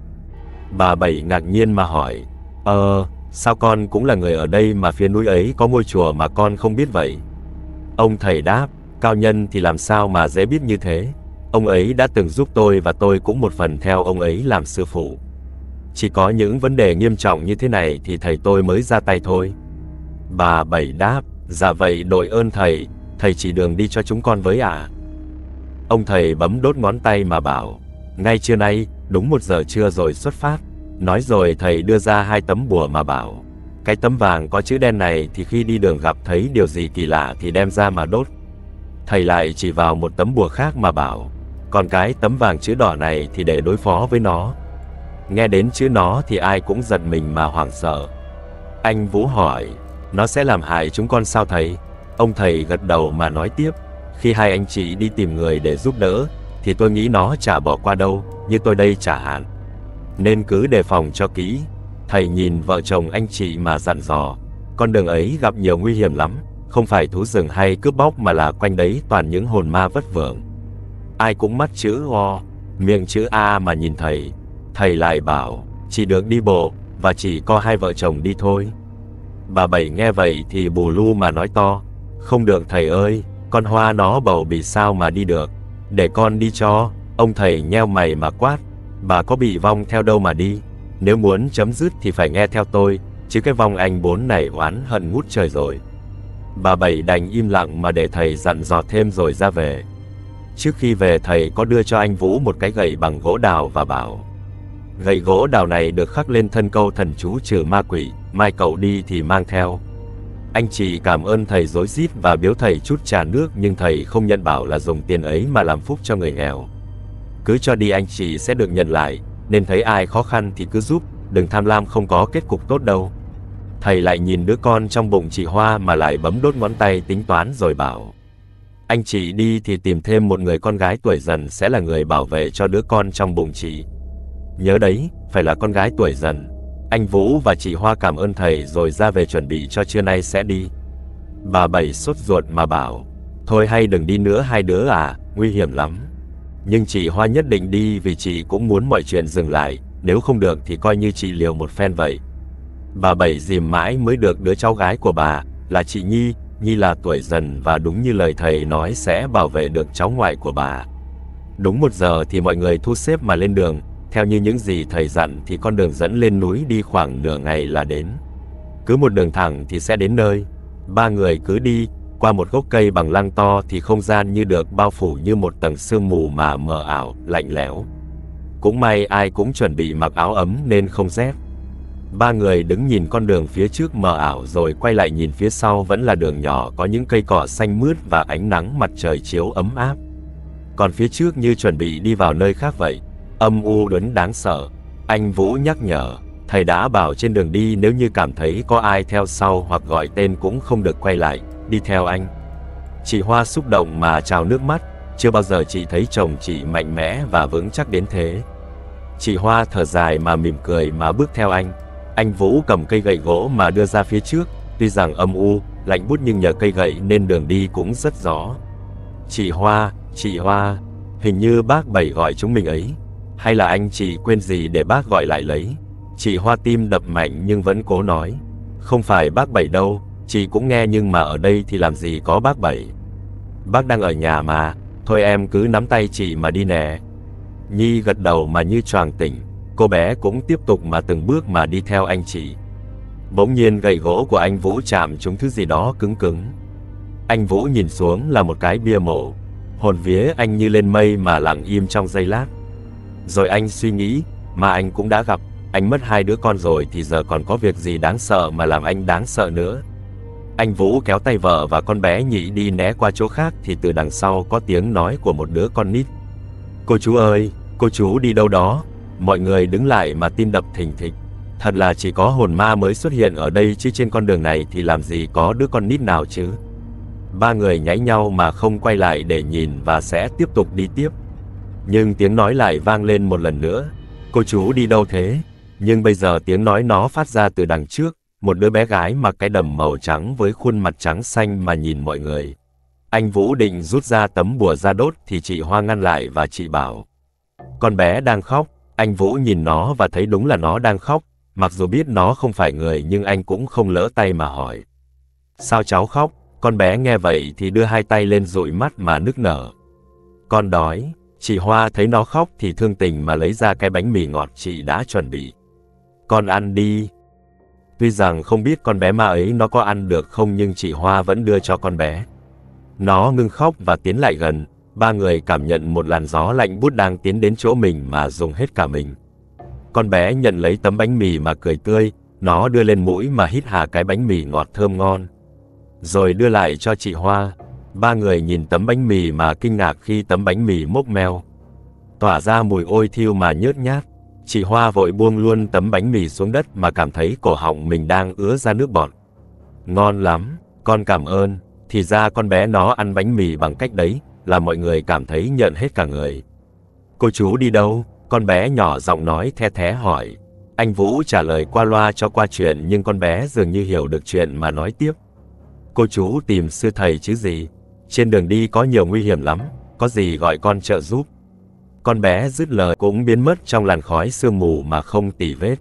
Bà Bảy ngạc nhiên mà hỏi, Ờ, sao con cũng là người ở đây mà phía núi ấy có ngôi chùa mà con không biết vậy? Ông thầy đáp, cao nhân thì làm sao mà dễ biết như thế. Ông ấy đã từng giúp tôi và tôi cũng một phần theo ông ấy làm sư phụ. Chỉ có những vấn đề nghiêm trọng như thế này thì thầy tôi mới ra tay thôi. Bà Bảy đáp, dạ vậy đội ơn thầy, thầy chỉ đường đi cho chúng con với ạ. À? Ông thầy bấm đốt ngón tay mà bảo, ngay trưa nay, đúng một giờ trưa rồi xuất phát. Nói rồi thầy đưa ra hai tấm bùa mà bảo, cái tấm vàng có chữ đen này thì khi đi đường gặp thấy điều gì kỳ lạ thì đem ra mà đốt. Thầy lại chỉ vào một tấm bùa khác mà bảo, còn cái tấm vàng chữ đỏ này thì để đối phó với nó. Nghe đến chữ nó thì ai cũng giật mình mà hoảng sợ. Anh Vũ hỏi, nó sẽ làm hại chúng con sao thầy? Ông thầy gật đầu mà nói tiếp, khi hai anh chị đi tìm người để giúp đỡ, thì tôi nghĩ nó chả bỏ qua đâu, như tôi đây chả hạn. Nên cứ đề phòng cho kỹ. Thầy nhìn vợ chồng anh chị mà dặn dò, con đường ấy gặp nhiều nguy hiểm lắm, không phải thú rừng hay cướp bóc mà là quanh đấy toàn những hồn ma vất vưởng. Ai cũng mắt chữ O, miệng chữ A mà nhìn thầy. Thầy lại bảo, chỉ được đi bộ, và chỉ có hai vợ chồng đi thôi. Bà Bảy nghe vậy thì bù lu mà nói to, không được thầy ơi, con Hoa nó bầu bị sao mà đi được, để con đi cho. Ông thầy nheo mày mà quát, bà có bị vong theo đâu mà đi, nếu muốn chấm dứt thì phải nghe theo tôi, chứ cái vong anh bốn này oán hận ngút trời rồi. Bà Bảy đành im lặng mà để thầy dặn dò thêm rồi ra về. Trước khi về thầy có đưa cho anh Vũ một cái gậy bằng gỗ đào và bảo, gậy gỗ đào này được khắc lên thân câu thần chú trừ ma quỷ, mai cậu đi thì mang theo. Anh chị cảm ơn thầy rối rít và biếu thầy chút trà nước, nhưng thầy không nhận bảo là dùng tiền ấy mà làm phúc cho người nghèo. Cứ cho đi anh chị sẽ được nhận lại, nên thấy ai khó khăn thì cứ giúp, đừng tham lam không có kết cục tốt đâu. Thầy lại nhìn đứa con trong bụng chị Hoa mà lại bấm đốt ngón tay tính toán rồi bảo, anh chị đi thì tìm thêm một người con gái tuổi dần sẽ là người bảo vệ cho đứa con trong bụng chị. Nhớ đấy, phải là con gái tuổi dần. Anh Vũ và chị Hoa cảm ơn thầy rồi ra về chuẩn bị cho trưa nay sẽ đi. Bà Bảy sốt ruột mà bảo, thôi hay đừng đi nữa hai đứa à, nguy hiểm lắm. Nhưng chị Hoa nhất định đi vì chị cũng muốn mọi chuyện dừng lại, nếu không được thì coi như chị liều một phen vậy. Bà Bảy dìm mãi mới được đứa cháu gái của bà, là chị Nhi. Nhi là tuổi dần và đúng như lời thầy nói sẽ bảo vệ được cháu ngoại của bà. Đúng một giờ thì mọi người thu xếp mà lên đường. Theo như những gì thầy dặn thì con đường dẫn lên núi đi khoảng nửa ngày là đến. Cứ một đường thẳng thì sẽ đến nơi. Ba người cứ đi, qua một gốc cây bằng lăng to thì không gian như được bao phủ như một tầng sương mù mà mờ ảo, lạnh lẽo. Cũng may ai cũng chuẩn bị mặc áo ấm nên không rét. Ba người đứng nhìn con đường phía trước mờ ảo rồi quay lại nhìn phía sau vẫn là đường nhỏ có những cây cỏ xanh mướt và ánh nắng mặt trời chiếu ấm áp. Còn phía trước như chuẩn bị đi vào nơi khác vậy, âm u đến đáng sợ. Anh Vũ nhắc nhở, thầy đã bảo trên đường đi nếu như cảm thấy có ai theo sau hoặc gọi tên cũng không được quay lại, đi theo anh. Chị Hoa xúc động mà trào nước mắt, chưa bao giờ chị thấy chồng chị mạnh mẽ và vững chắc đến thế. Chị Hoa thở dài mà mỉm cười mà bước theo anh. Anh Vũ cầm cây gậy gỗ mà đưa ra phía trước, tuy rằng âm u, lạnh buốt nhưng nhờ cây gậy nên đường đi cũng rất rõ. Chị Hoa, chị Hoa, hình như bác Bảy gọi chúng mình ấy. Hay là anh chị quên gì để bác gọi lại lấy? Chị Hoa tim đập mạnh nhưng vẫn cố nói, không phải bác Bảy đâu, chị cũng nghe nhưng mà ở đây thì làm gì có bác Bảy. Bác đang ở nhà mà, thôi em cứ nắm tay chị mà đi nè. Nhi gật đầu mà như choàng tỉnh, cô bé cũng tiếp tục mà từng bước mà đi theo anh chị. Bỗng nhiên gậy gỗ của anh Vũ chạm trúng thứ gì đó cứng cứng. Anh Vũ nhìn xuống là một cái bia mộ. Hồn vía anh như lên mây mà lặng im trong giây lát. Rồi anh suy nghĩ, mà anh cũng đã gặp, anh mất hai đứa con rồi thì giờ còn có việc gì đáng sợ mà làm anh đáng sợ nữa. Anh Vũ kéo tay vợ và con bé Nhị đi né qua chỗ khác thì từ đằng sau có tiếng nói của một đứa con nít. Cô chú ơi, cô chú đi đâu đó? Mọi người đứng lại mà tim đập thình thịch. Thật là chỉ có hồn ma mới xuất hiện ở đây chứ trên con đường này thì làm gì có đứa con nít nào chứ. Ba người nháy nhau mà không quay lại để nhìn và sẽ tiếp tục đi tiếp. Nhưng tiếng nói lại vang lên một lần nữa. Cô chú đi đâu thế? Nhưng bây giờ tiếng nói nó phát ra từ đằng trước. Một đứa bé gái mặc cái đầm màu trắng với khuôn mặt trắng xanh mà nhìn mọi người. Anh Vũ định rút ra tấm bùa ra đốt thì chị Hoa ngăn lại và chị bảo. Con bé đang khóc. Anh Vũ nhìn nó và thấy đúng là nó đang khóc. Mặc dù biết nó không phải người nhưng anh cũng không lỡ tay mà hỏi. Sao cháu khóc? Con bé nghe vậy thì đưa hai tay lên dụi mắt mà nức nở. Con đói. Chị Hoa thấy nó khóc thì thương tình mà lấy ra cái bánh mì ngọt chị đã chuẩn bị. Con ăn đi. Tuy rằng không biết con bé ma ấy nó có ăn được không nhưng chị Hoa vẫn đưa cho con bé. Nó ngưng khóc và tiến lại gần. Ba người cảm nhận một làn gió lạnh buốt đang tiến đến chỗ mình mà dùng hết cả mình. Con bé nhận lấy tấm bánh mì mà cười tươi. Nó đưa lên mũi mà hít hà cái bánh mì ngọt thơm ngon. Rồi đưa lại cho chị Hoa. Ba người nhìn tấm bánh mì mà kinh ngạc khi tấm bánh mì mốc meo, tỏa ra mùi ôi thiêu mà nhớt nhát. Chị Hoa vội buông luôn tấm bánh mì xuống đất mà cảm thấy cổ họng mình đang ứa ra nước bọt. Ngon lắm, con cảm ơn. Thì ra con bé nó ăn bánh mì bằng cách đấy, là mọi người cảm thấy nhận hết cả người. Cô chú đi đâu? Con bé nhỏ giọng nói the thé hỏi. Anh Vũ trả lời qua loa cho qua chuyện nhưng con bé dường như hiểu được chuyện mà nói tiếp. Cô chú tìm sư thầy chứ gì? Trên đường đi có nhiều nguy hiểm lắm, có gì gọi con trợ giúp. Con bé dứt lời cũng biến mất trong làn khói sương mù mà không tì vết.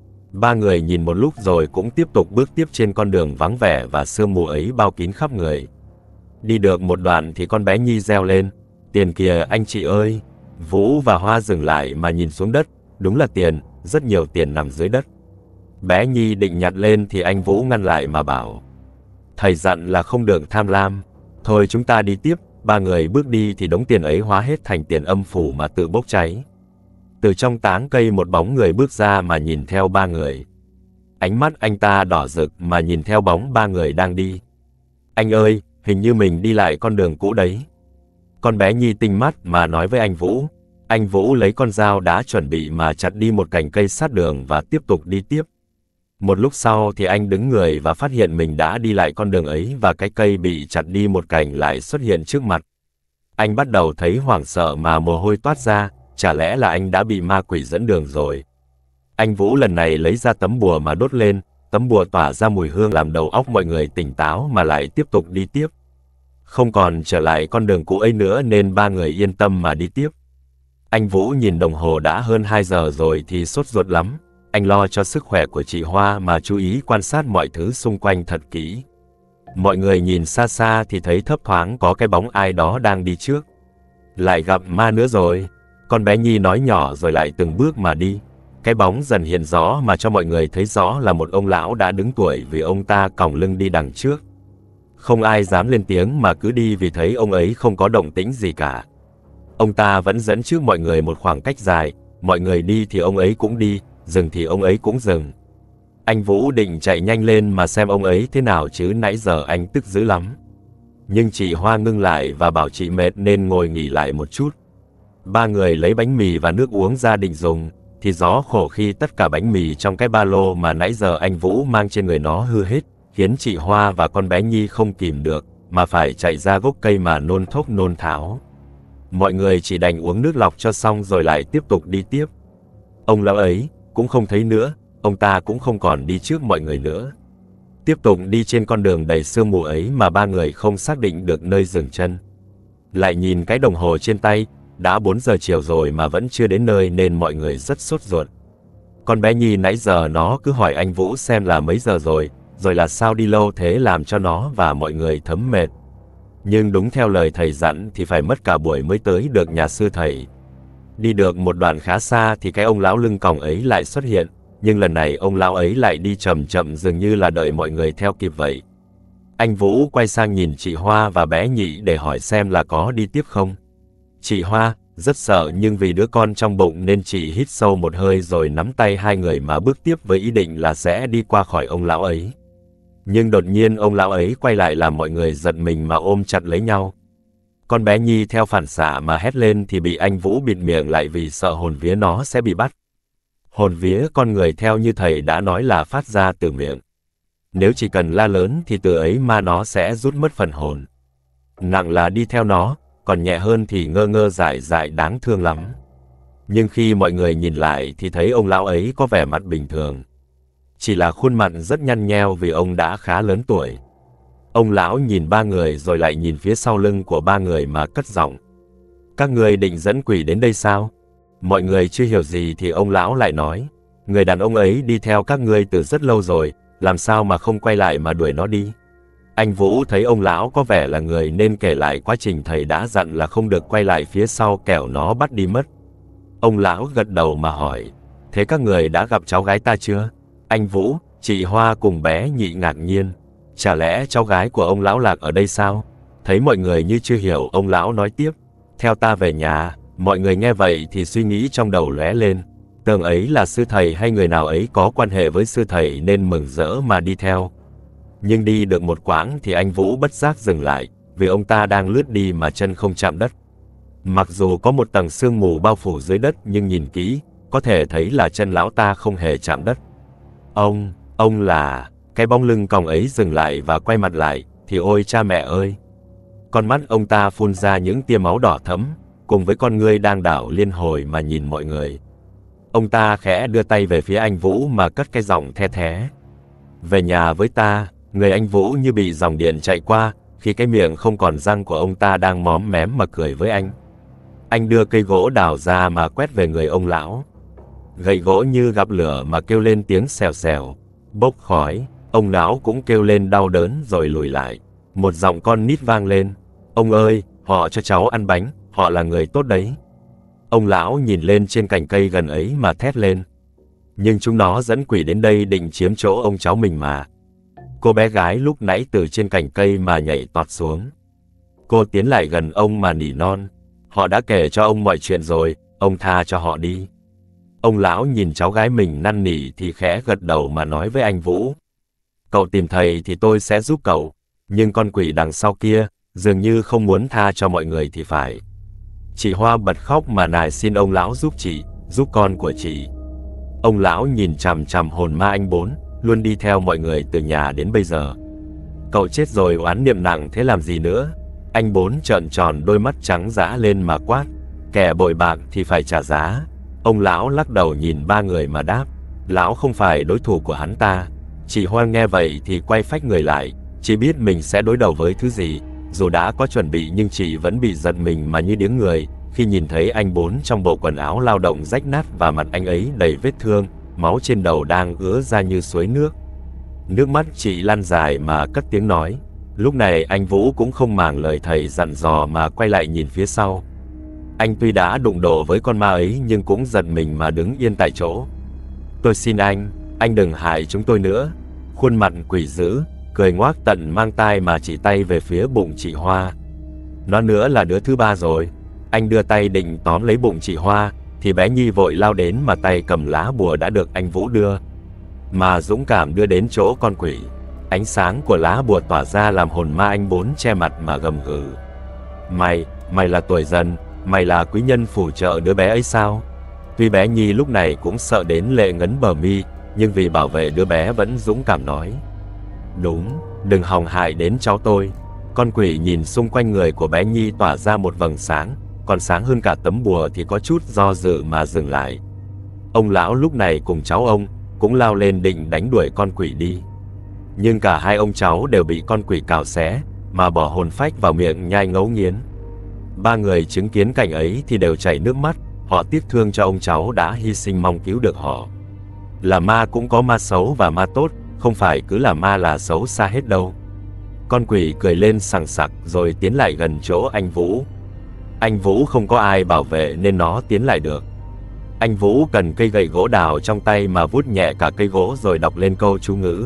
Ba người nhìn một lúc rồi cũng tiếp tục bước tiếp trên con đường vắng vẻ và sương mù ấy bao kín khắp người. Đi được một đoạn thì con bé Nhi reo lên. Tiền kìa anh chị ơi! Vũ và Hoa dừng lại mà nhìn xuống đất. Đúng là tiền, rất nhiều tiền nằm dưới đất. Bé Nhi định nhặt lên thì anh Vũ ngăn lại mà bảo. Thầy dặn là không được tham lam. Thôi chúng ta đi tiếp. Ba người bước đi thì đống tiền ấy hóa hết thành tiền âm phủ mà tự bốc cháy. Từ trong táng cây một bóng người bước ra mà nhìn theo ba người. Ánh mắt anh ta đỏ rực mà nhìn theo bóng ba người đang đi. Anh ơi, hình như mình đi lại con đường cũ đấy. Con bé Nhi tinh mắt mà nói với anh Vũ. Anh Vũ lấy con dao đã chuẩn bị mà chặt đi một cành cây sát đường và tiếp tục đi tiếp. Một lúc sau thì anh đứng người và phát hiện mình đã đi lại con đường ấy và cái cây bị chặt đi một cành lại xuất hiện trước mặt. Anh bắt đầu thấy hoảng sợ mà mồ hôi toát ra, chả lẽ là anh đã bị ma quỷ dẫn đường rồi. Anh Vũ lần này lấy ra tấm bùa mà đốt lên, tấm bùa tỏa ra mùi hương làm đầu óc mọi người tỉnh táo mà lại tiếp tục đi tiếp. Không còn trở lại con đường cũ ấy nữa nên ba người yên tâm mà đi tiếp. Anh Vũ nhìn đồng hồ đã hơn hai giờ rồi thì sốt ruột lắm. Anh lo cho sức khỏe của chị Hoa mà chú ý quan sát mọi thứ xung quanh thật kỹ. Mọi người nhìn xa xa thì thấy thấp thoáng có cái bóng ai đó đang đi trước. Lại gặp ma nữa rồi. Con bé Nhi nói nhỏ rồi lại từng bước mà đi. Cái bóng dần hiện rõ mà cho mọi người thấy rõ là một ông lão đã đứng tuổi vì ông ta còng lưng đi đằng trước. Không ai dám lên tiếng mà cứ đi vì thấy ông ấy không có động tĩnh gì cả. Ông ta vẫn dẫn trước mọi người một khoảng cách dài, mọi người đi thì ông ấy cũng đi, dừng thì ông ấy cũng dừng. Anh Vũ định chạy nhanh lên mà xem ông ấy thế nào chứ nãy giờ anh tức dữ lắm. Nhưng chị Hoa ngưng lại và bảo chị mệt nên ngồi nghỉ lại một chút. Ba người lấy bánh mì và nước uống ra định dùng, thì gió khổ khi tất cả bánh mì trong cái ba lô mà nãy giờ anh Vũ mang trên người nó hư hết, khiến chị Hoa và con bé Nhi không kìm được, mà phải chạy ra gốc cây mà nôn thốc nôn tháo. Mọi người chỉ đành uống nước lọc cho xong rồi lại tiếp tục đi tiếp. Ông lão ấy cũng không thấy nữa, ông ta cũng không còn đi trước mọi người nữa. Tiếp tục đi trên con đường đầy sương mù ấy mà ba người không xác định được nơi dừng chân. Lại nhìn cái đồng hồ trên tay, đã bốn giờ chiều rồi mà vẫn chưa đến nơi nên mọi người rất sốt ruột. Con bé Nhi nãy giờ nó cứ hỏi anh Vũ xem là mấy giờ rồi, rồi là sao đi lâu thế làm cho nó và mọi người thấm mệt. Nhưng đúng theo lời thầy dặn thì phải mất cả buổi mới tới được nhà sư thầy. Đi được một đoạn khá xa thì cái ông lão lưng còng ấy lại xuất hiện, nhưng lần này ông lão ấy lại đi chậm chậm dường như là đợi mọi người theo kịp vậy. Anh Vũ quay sang nhìn chị Hoa và bé Nhị để hỏi xem là có đi tiếp không. Chị Hoa rất sợ nhưng vì đứa con trong bụng nên chị hít sâu một hơi rồi nắm tay hai người mà bước tiếp với ý định là sẽ đi qua khỏi ông lão ấy. Nhưng đột nhiên ông lão ấy quay lại làm mọi người giật mình mà ôm chặt lấy nhau. Con bé Nhi theo phản xạ mà hét lên thì bị anh Vũ bịt miệng lại vì sợ hồn vía nó sẽ bị bắt. Hồn vía con người theo như thầy đã nói là phát ra từ miệng. Nếu chỉ cần la lớn thì từ ấy ma nó sẽ rút mất phần hồn. Nặng là đi theo nó, còn nhẹ hơn thì ngơ ngơ dại dại đáng thương lắm. Nhưng khi mọi người nhìn lại thì thấy ông lão ấy có vẻ mặt bình thường. Chỉ là khuôn mặt rất nhăn nheo vì ông đã khá lớn tuổi. Ông lão nhìn ba người rồi lại nhìn phía sau lưng của ba người mà cất giọng. Các người định dẫn quỷ đến đây sao? Mọi người chưa hiểu gì thì ông lão lại nói. Người đàn ông ấy đi theo các ngươi từ rất lâu rồi, làm sao mà không quay lại mà đuổi nó đi? Anh Vũ thấy ông lão có vẻ là người nên kể lại quá trình thầy đã dặn là không được quay lại phía sau kẻo nó bắt đi mất. Ông lão gật đầu mà hỏi, thế các người đã gặp cháu gái ta chưa? Anh Vũ, chị Hoa cùng bé Nhị ngạc nhiên. Chả lẽ cháu gái của ông lão Lạc ở đây sao? Thấy mọi người như chưa hiểu, ông lão nói tiếp. Theo ta về nhà. Mọi người nghe vậy thì suy nghĩ trong đầu lóe lên. Tưởng ấy là sư thầy hay người nào ấy có quan hệ với sư thầy nên mừng rỡ mà đi theo. Nhưng đi được một quãng thì anh Vũ bất giác dừng lại, vì ông ta đang lướt đi mà chân không chạm đất. Mặc dù có một tầng sương mù bao phủ dưới đất nhưng nhìn kỹ, có thể thấy là chân lão ta không hề chạm đất. Ông, ông là... Cái bóng lưng còng ấy dừng lại và quay mặt lại, thì ôi cha mẹ ơi! Con mắt ông ta phun ra những tia máu đỏ thẫm, cùng với con ngươi đang đảo liên hồi mà nhìn mọi người. Ông ta khẽ đưa tay về phía anh Vũ mà cất cái giọng the thé. Về nhà với ta. Người anh Vũ như bị dòng điện chạy qua, khi cái miệng không còn răng của ông ta đang móm mém mà cười với anh. Anh đưa cây gỗ đào ra mà quét về người ông lão. Gậy gỗ như gặp lửa mà kêu lên tiếng xèo xèo, bốc khói. Ông lão cũng kêu lên đau đớn rồi lùi lại. Một giọng con nít vang lên. Ông ơi, họ cho cháu ăn bánh, họ là người tốt đấy. Ông lão nhìn lên trên cành cây gần ấy mà thét lên. Nhưng chúng nó dẫn quỷ đến đây định chiếm chỗ ông cháu mình mà. Cô bé gái lúc nãy từ trên cành cây mà nhảy toạt xuống. Cô tiến lại gần ông mà nỉ non. Họ đã kể cho ông mọi chuyện rồi, ông tha cho họ đi. Ông lão nhìn cháu gái mình năn nỉ thì khẽ gật đầu mà nói với anh Vũ. Cậu tìm thầy thì tôi sẽ giúp cậu, nhưng con quỷ đằng sau kia, dường như không muốn tha cho mọi người thì phải. Chị Hoa bật khóc mà nài xin ông lão giúp chị, giúp con của chị. Ông lão nhìn chằm chằm hồn ma anh Bốn, luôn đi theo mọi người từ nhà đến bây giờ. Cậu chết rồi oán niệm nặng thế làm gì nữa? Anh Bốn trợn tròn đôi mắt trắng dã lên mà quát. Kẻ bội bạc thì phải trả giá. Ông lão lắc đầu nhìn ba người mà đáp. Lão không phải đối thủ của hắn ta. Chị Hoa nghe vậy thì quay phách người lại. Chị biết mình sẽ đối đầu với thứ gì. Dù đã có chuẩn bị nhưng chị vẫn bị giật mình mà như điếng người khi nhìn thấy anh Bốn trong bộ quần áo lao động rách nát và mặt anh ấy đầy vết thương, máu trên đầu đang ứa ra như suối nước. Nước mắt chị lăn dài mà cất tiếng nói. Lúc này anh Vũ cũng không màng lời thầy dặn dò mà quay lại nhìn phía sau. Anh tuy đã đụng độ với con ma ấy nhưng cũng giật mình mà đứng yên tại chỗ. Tôi xin anh, anh đừng hại chúng tôi nữa. Khuôn mặt quỷ dữ, cười ngoác tận mang tai mà chỉ tay về phía bụng chị Hoa. Nó nữa là đứa thứ ba rồi. Anh đưa tay định tóm lấy bụng chị Hoa, thì bé Nhi vội lao đến mà tay cầm lá bùa đã được anh Vũ đưa. Mà dũng cảm đưa đến chỗ con quỷ. Ánh sáng của lá bùa tỏa ra làm hồn ma anh Bốn che mặt mà gầm gừ. Mày, mày là tuổi dần, mày là quý nhân phù trợ đứa bé ấy sao? Tuy bé Nhi lúc này cũng sợ đến lệ ngấn bờ mi, nhưng vì bảo vệ đứa bé vẫn dũng cảm nói. Đúng, đừng hòng hại đến cháu tôi. Con quỷ nhìn xung quanh người của bé Nhi tỏa ra một vầng sáng, còn sáng hơn cả tấm bùa thì có chút do dự mà dừng lại. Ông lão lúc này cùng cháu ông cũng lao lên định đánh đuổi con quỷ đi. Nhưng cả hai ông cháu đều bị con quỷ cào xé, mà bỏ hồn phách vào miệng nhai ngấu nghiến. Ba người chứng kiến cảnh ấy thì đều chảy nước mắt, họ tiếc thương cho ông cháu đã hy sinh mong cứu được họ. Là ma cũng có ma xấu và ma tốt, không phải cứ là ma là xấu xa hết đâu. Con quỷ cười lên sằng sặc rồi tiến lại gần chỗ anh Vũ. Anh Vũ không có ai bảo vệ nên nó tiến lại được. Anh Vũ cần cây gậy gỗ đào trong tay mà vuốt nhẹ cả cây gỗ rồi đọc lên câu chú ngữ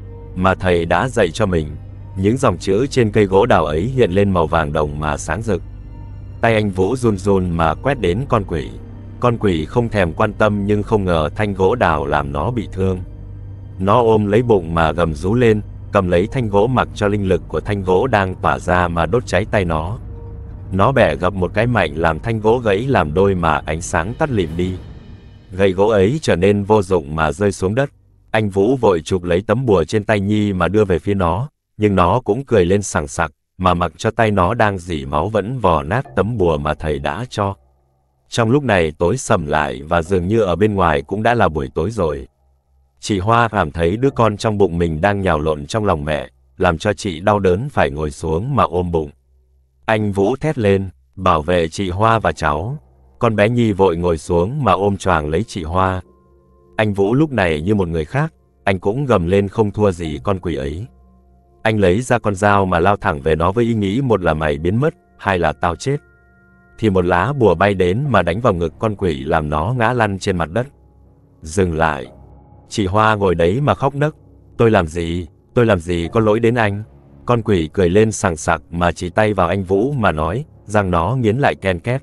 mà thầy đã dạy cho mình. Những dòng chữ trên cây gỗ đào ấy hiện lên màu vàng đồng mà sáng rực. Tay anh Vũ run run mà quét đến con quỷ. Con quỷ không thèm quan tâm nhưng không ngờ thanh gỗ đào làm nó bị thương. Nó ôm lấy bụng mà gầm rú lên, cầm lấy thanh gỗ mặc cho linh lực của thanh gỗ đang tỏa ra mà đốt cháy tay nó. Nó bẻ gập một cái mạnh làm thanh gỗ gãy làm đôi mà ánh sáng tắt lịm đi. Gậy gỗ ấy trở nên vô dụng mà rơi xuống đất. Anh Vũ vội chụp lấy tấm bùa trên tay Nhi mà đưa về phía nó, nhưng nó cũng cười lên sảng sặc, mà mặc cho tay nó đang rỉ máu vẫn vò nát tấm bùa mà thầy đã cho. Trong lúc này tối sầm lại và dường như ở bên ngoài cũng đã là buổi tối rồi. Chị Hoa cảm thấy đứa con trong bụng mình đang nhào lộn trong lòng mẹ, làm cho chị đau đớn phải ngồi xuống mà ôm bụng. Anh Vũ thét lên, bảo vệ chị Hoa và cháu. Con bé Nhi vội ngồi xuống mà ôm choàng lấy chị Hoa. Anh Vũ lúc này như một người khác, anh cũng gầm lên không thua gì con quỷ ấy. Anh lấy ra con dao mà lao thẳng về nó với ý nghĩ một là mày biến mất, hai là tao chết. Thì một lá bùa bay đến mà đánh vào ngực con quỷ làm nó ngã lăn trên mặt đất. Dừng lại. Chị Hoa ngồi đấy mà khóc nấc. Tôi làm gì, tôi làm gì có lỗi đến anh. Con quỷ cười lên sằng sặc mà chỉ tay vào anh Vũ mà nói, rằng nó nghiến lại ken két.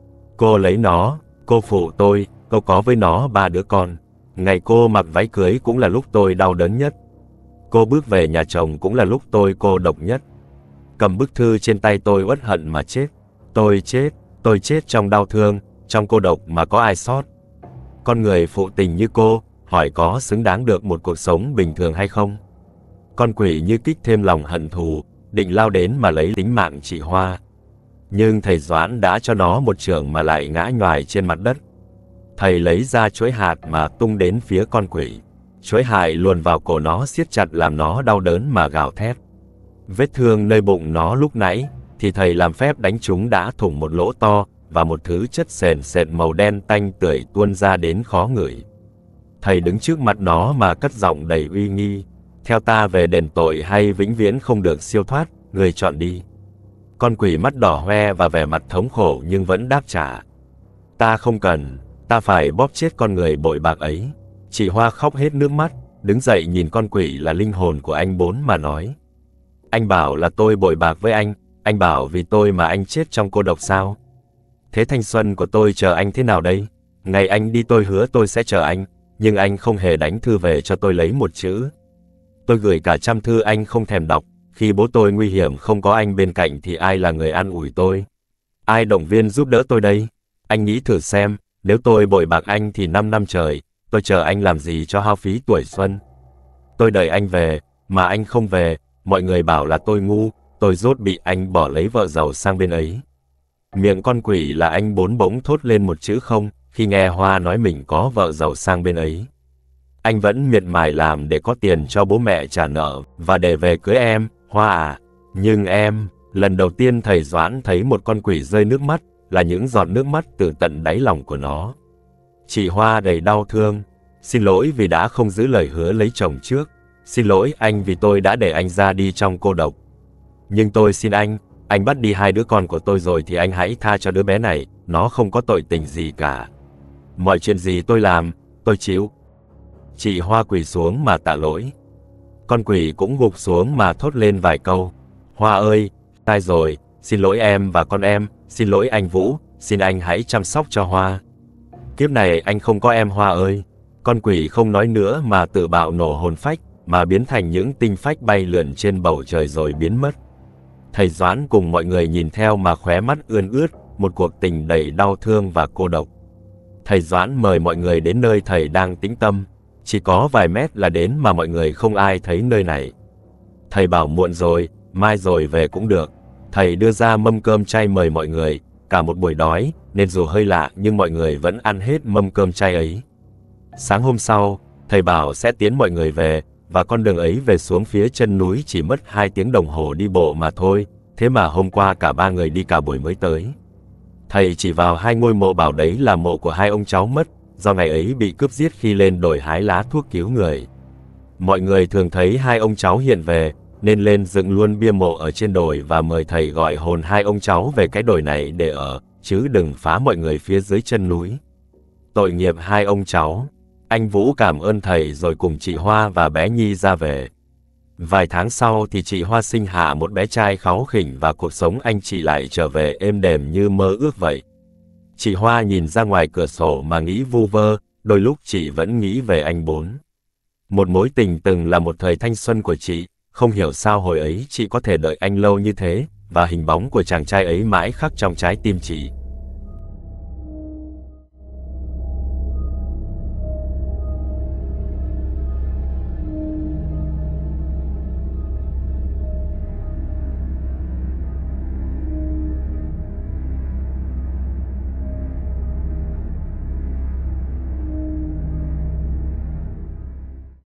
Cô lấy nó, cô phụ tôi, cô có với nó ba đứa con. Ngày cô mặc váy cưới cũng là lúc tôi đau đớn nhất. Cô bước về nhà chồng cũng là lúc tôi cô độc nhất. Cầm bức thư trên tay tôi uất hận mà chết. Tôi chết, tôi chết trong đau thương, trong cô độc mà có ai sót. Con người phụ tình như cô, hỏi có xứng đáng được một cuộc sống bình thường hay không? Con quỷ như kích thêm lòng hận thù, định lao đến mà lấy tính mạng chị Hoa. Nhưng thầy Doãn đã cho nó một chưởng mà lại ngã nhoài trên mặt đất. Thầy lấy ra chuỗi hạt mà tung đến phía con quỷ. Chuỗi hại luồn vào cổ nó siết chặt làm nó đau đớn mà gào thét. Vết thương nơi bụng nó lúc nãy, thì thầy làm phép đánh chúng đã thủng một lỗ to, và một thứ chất sền sệt màu đen tanh tưởi tuôn ra đến khó ngửi. Thầy đứng trước mặt nó mà cất giọng đầy uy nghi. Theo ta về đền tội hay vĩnh viễn không được siêu thoát, người chọn đi. Con quỷ mắt đỏ hoe và vẻ mặt thống khổ nhưng vẫn đáp trả. Ta không cần, ta phải bóp chết con người bội bạc ấy. Chị Hoa khóc hết nước mắt, đứng dậy nhìn con quỷ là linh hồn của anh Bốn mà nói. Anh bảo là tôi bội bạc với anh, anh bảo vì tôi mà anh chết trong cô độc sao? Thế thanh xuân của tôi chờ anh thế nào đây? Ngày anh đi tôi hứa tôi sẽ chờ anh, nhưng anh không hề đánh thư về cho tôi lấy một chữ. Tôi gửi cả trăm thư anh không thèm đọc, khi bố tôi nguy hiểm không có anh bên cạnh thì ai là người an ủi tôi? Ai động viên giúp đỡ tôi đây? Anh nghĩ thử xem, nếu tôi bội bạc anh thì năm năm trời, tôi chờ anh làm gì cho hao phí tuổi xuân? Tôi đợi anh về, mà anh không về, mọi người bảo là tôi ngu, tôi rốt bị anh bỏ lấy vợ giàu sang bên ấy. Miệng con quỷ là anh Bốn bỗng thốt lên một chữ không, khi nghe Hoa nói mình có vợ giàu sang bên ấy. Anh vẫn miệt mài làm để có tiền cho bố mẹ trả nợ, và để về cưới em, Hoa à. Nhưng em, lần đầu tiên thầy Doãn thấy một con quỷ rơi nước mắt, là những giọt nước mắt từ tận đáy lòng của nó. Chị Hoa đầy đau thương, xin lỗi vì đã không giữ lời hứa lấy chồng trước, xin lỗi anh vì tôi đã để anh ra đi trong cô độc. Nhưng tôi xin anh, anh bắt đi hai đứa con của tôi rồi thì anh hãy tha cho đứa bé này, nó không có tội tình gì cả. Mọi chuyện gì tôi làm, tôi chịu. Chị Hoa quỳ xuống mà tạ lỗi. Con quỷ cũng gục xuống mà thốt lên vài câu. Hoa ơi, sai rồi, xin lỗi em và con em, xin lỗi anh Vũ, xin anh hãy chăm sóc cho Hoa. Kiếp này anh không có em Hoa ơi. Con quỷ không nói nữa mà tự bạo nổ hồn phách, mà biến thành những tinh phách bay lượn trên bầu trời rồi biến mất. Thầy Doãn cùng mọi người nhìn theo mà khóe mắt ươn ướt, một cuộc tình đầy đau thương và cô độc. Thầy Doãn mời mọi người đến nơi thầy đang tĩnh tâm, chỉ có vài mét là đến mà mọi người không ai thấy nơi này. Thầy bảo muộn rồi, mai rồi về cũng được. Thầy đưa ra mâm cơm chay mời mọi người, cả một buổi đói, nên dù hơi lạ nhưng mọi người vẫn ăn hết mâm cơm chay ấy. Sáng hôm sau, thầy bảo sẽ tiến mọi người về, và con đường ấy về xuống phía chân núi chỉ mất hai tiếng đồng hồ đi bộ mà thôi, thế mà hôm qua cả ba người đi cả buổi mới tới. Thầy chỉ vào hai ngôi mộ bảo đấy là mộ của hai ông cháu mất, do ngày ấy bị cướp giết khi lên đồi hái lá thuốc cứu người. Mọi người thường thấy hai ông cháu hiện về, nên lên dựng luôn bia mộ ở trên đồi và mời thầy gọi hồn hai ông cháu về cái đồi này để ở, chứ đừng phá mọi người phía dưới chân núi. Tội nghiệp hai ông cháu. Anh Vũ cảm ơn thầy rồi cùng chị Hoa và bé Nhi ra về. Vài tháng sau thì chị Hoa sinh hạ một bé trai kháu khỉnh và cuộc sống anh chị lại trở về êm đềm như mơ ước vậy. Chị Hoa nhìn ra ngoài cửa sổ mà nghĩ vu vơ, đôi lúc chị vẫn nghĩ về anh Bốn. Một mối tình từng là một thời thanh xuân của chị, không hiểu sao hồi ấy chị có thể đợi anh lâu như thế, và hình bóng của chàng trai ấy mãi khắc trong trái tim chị.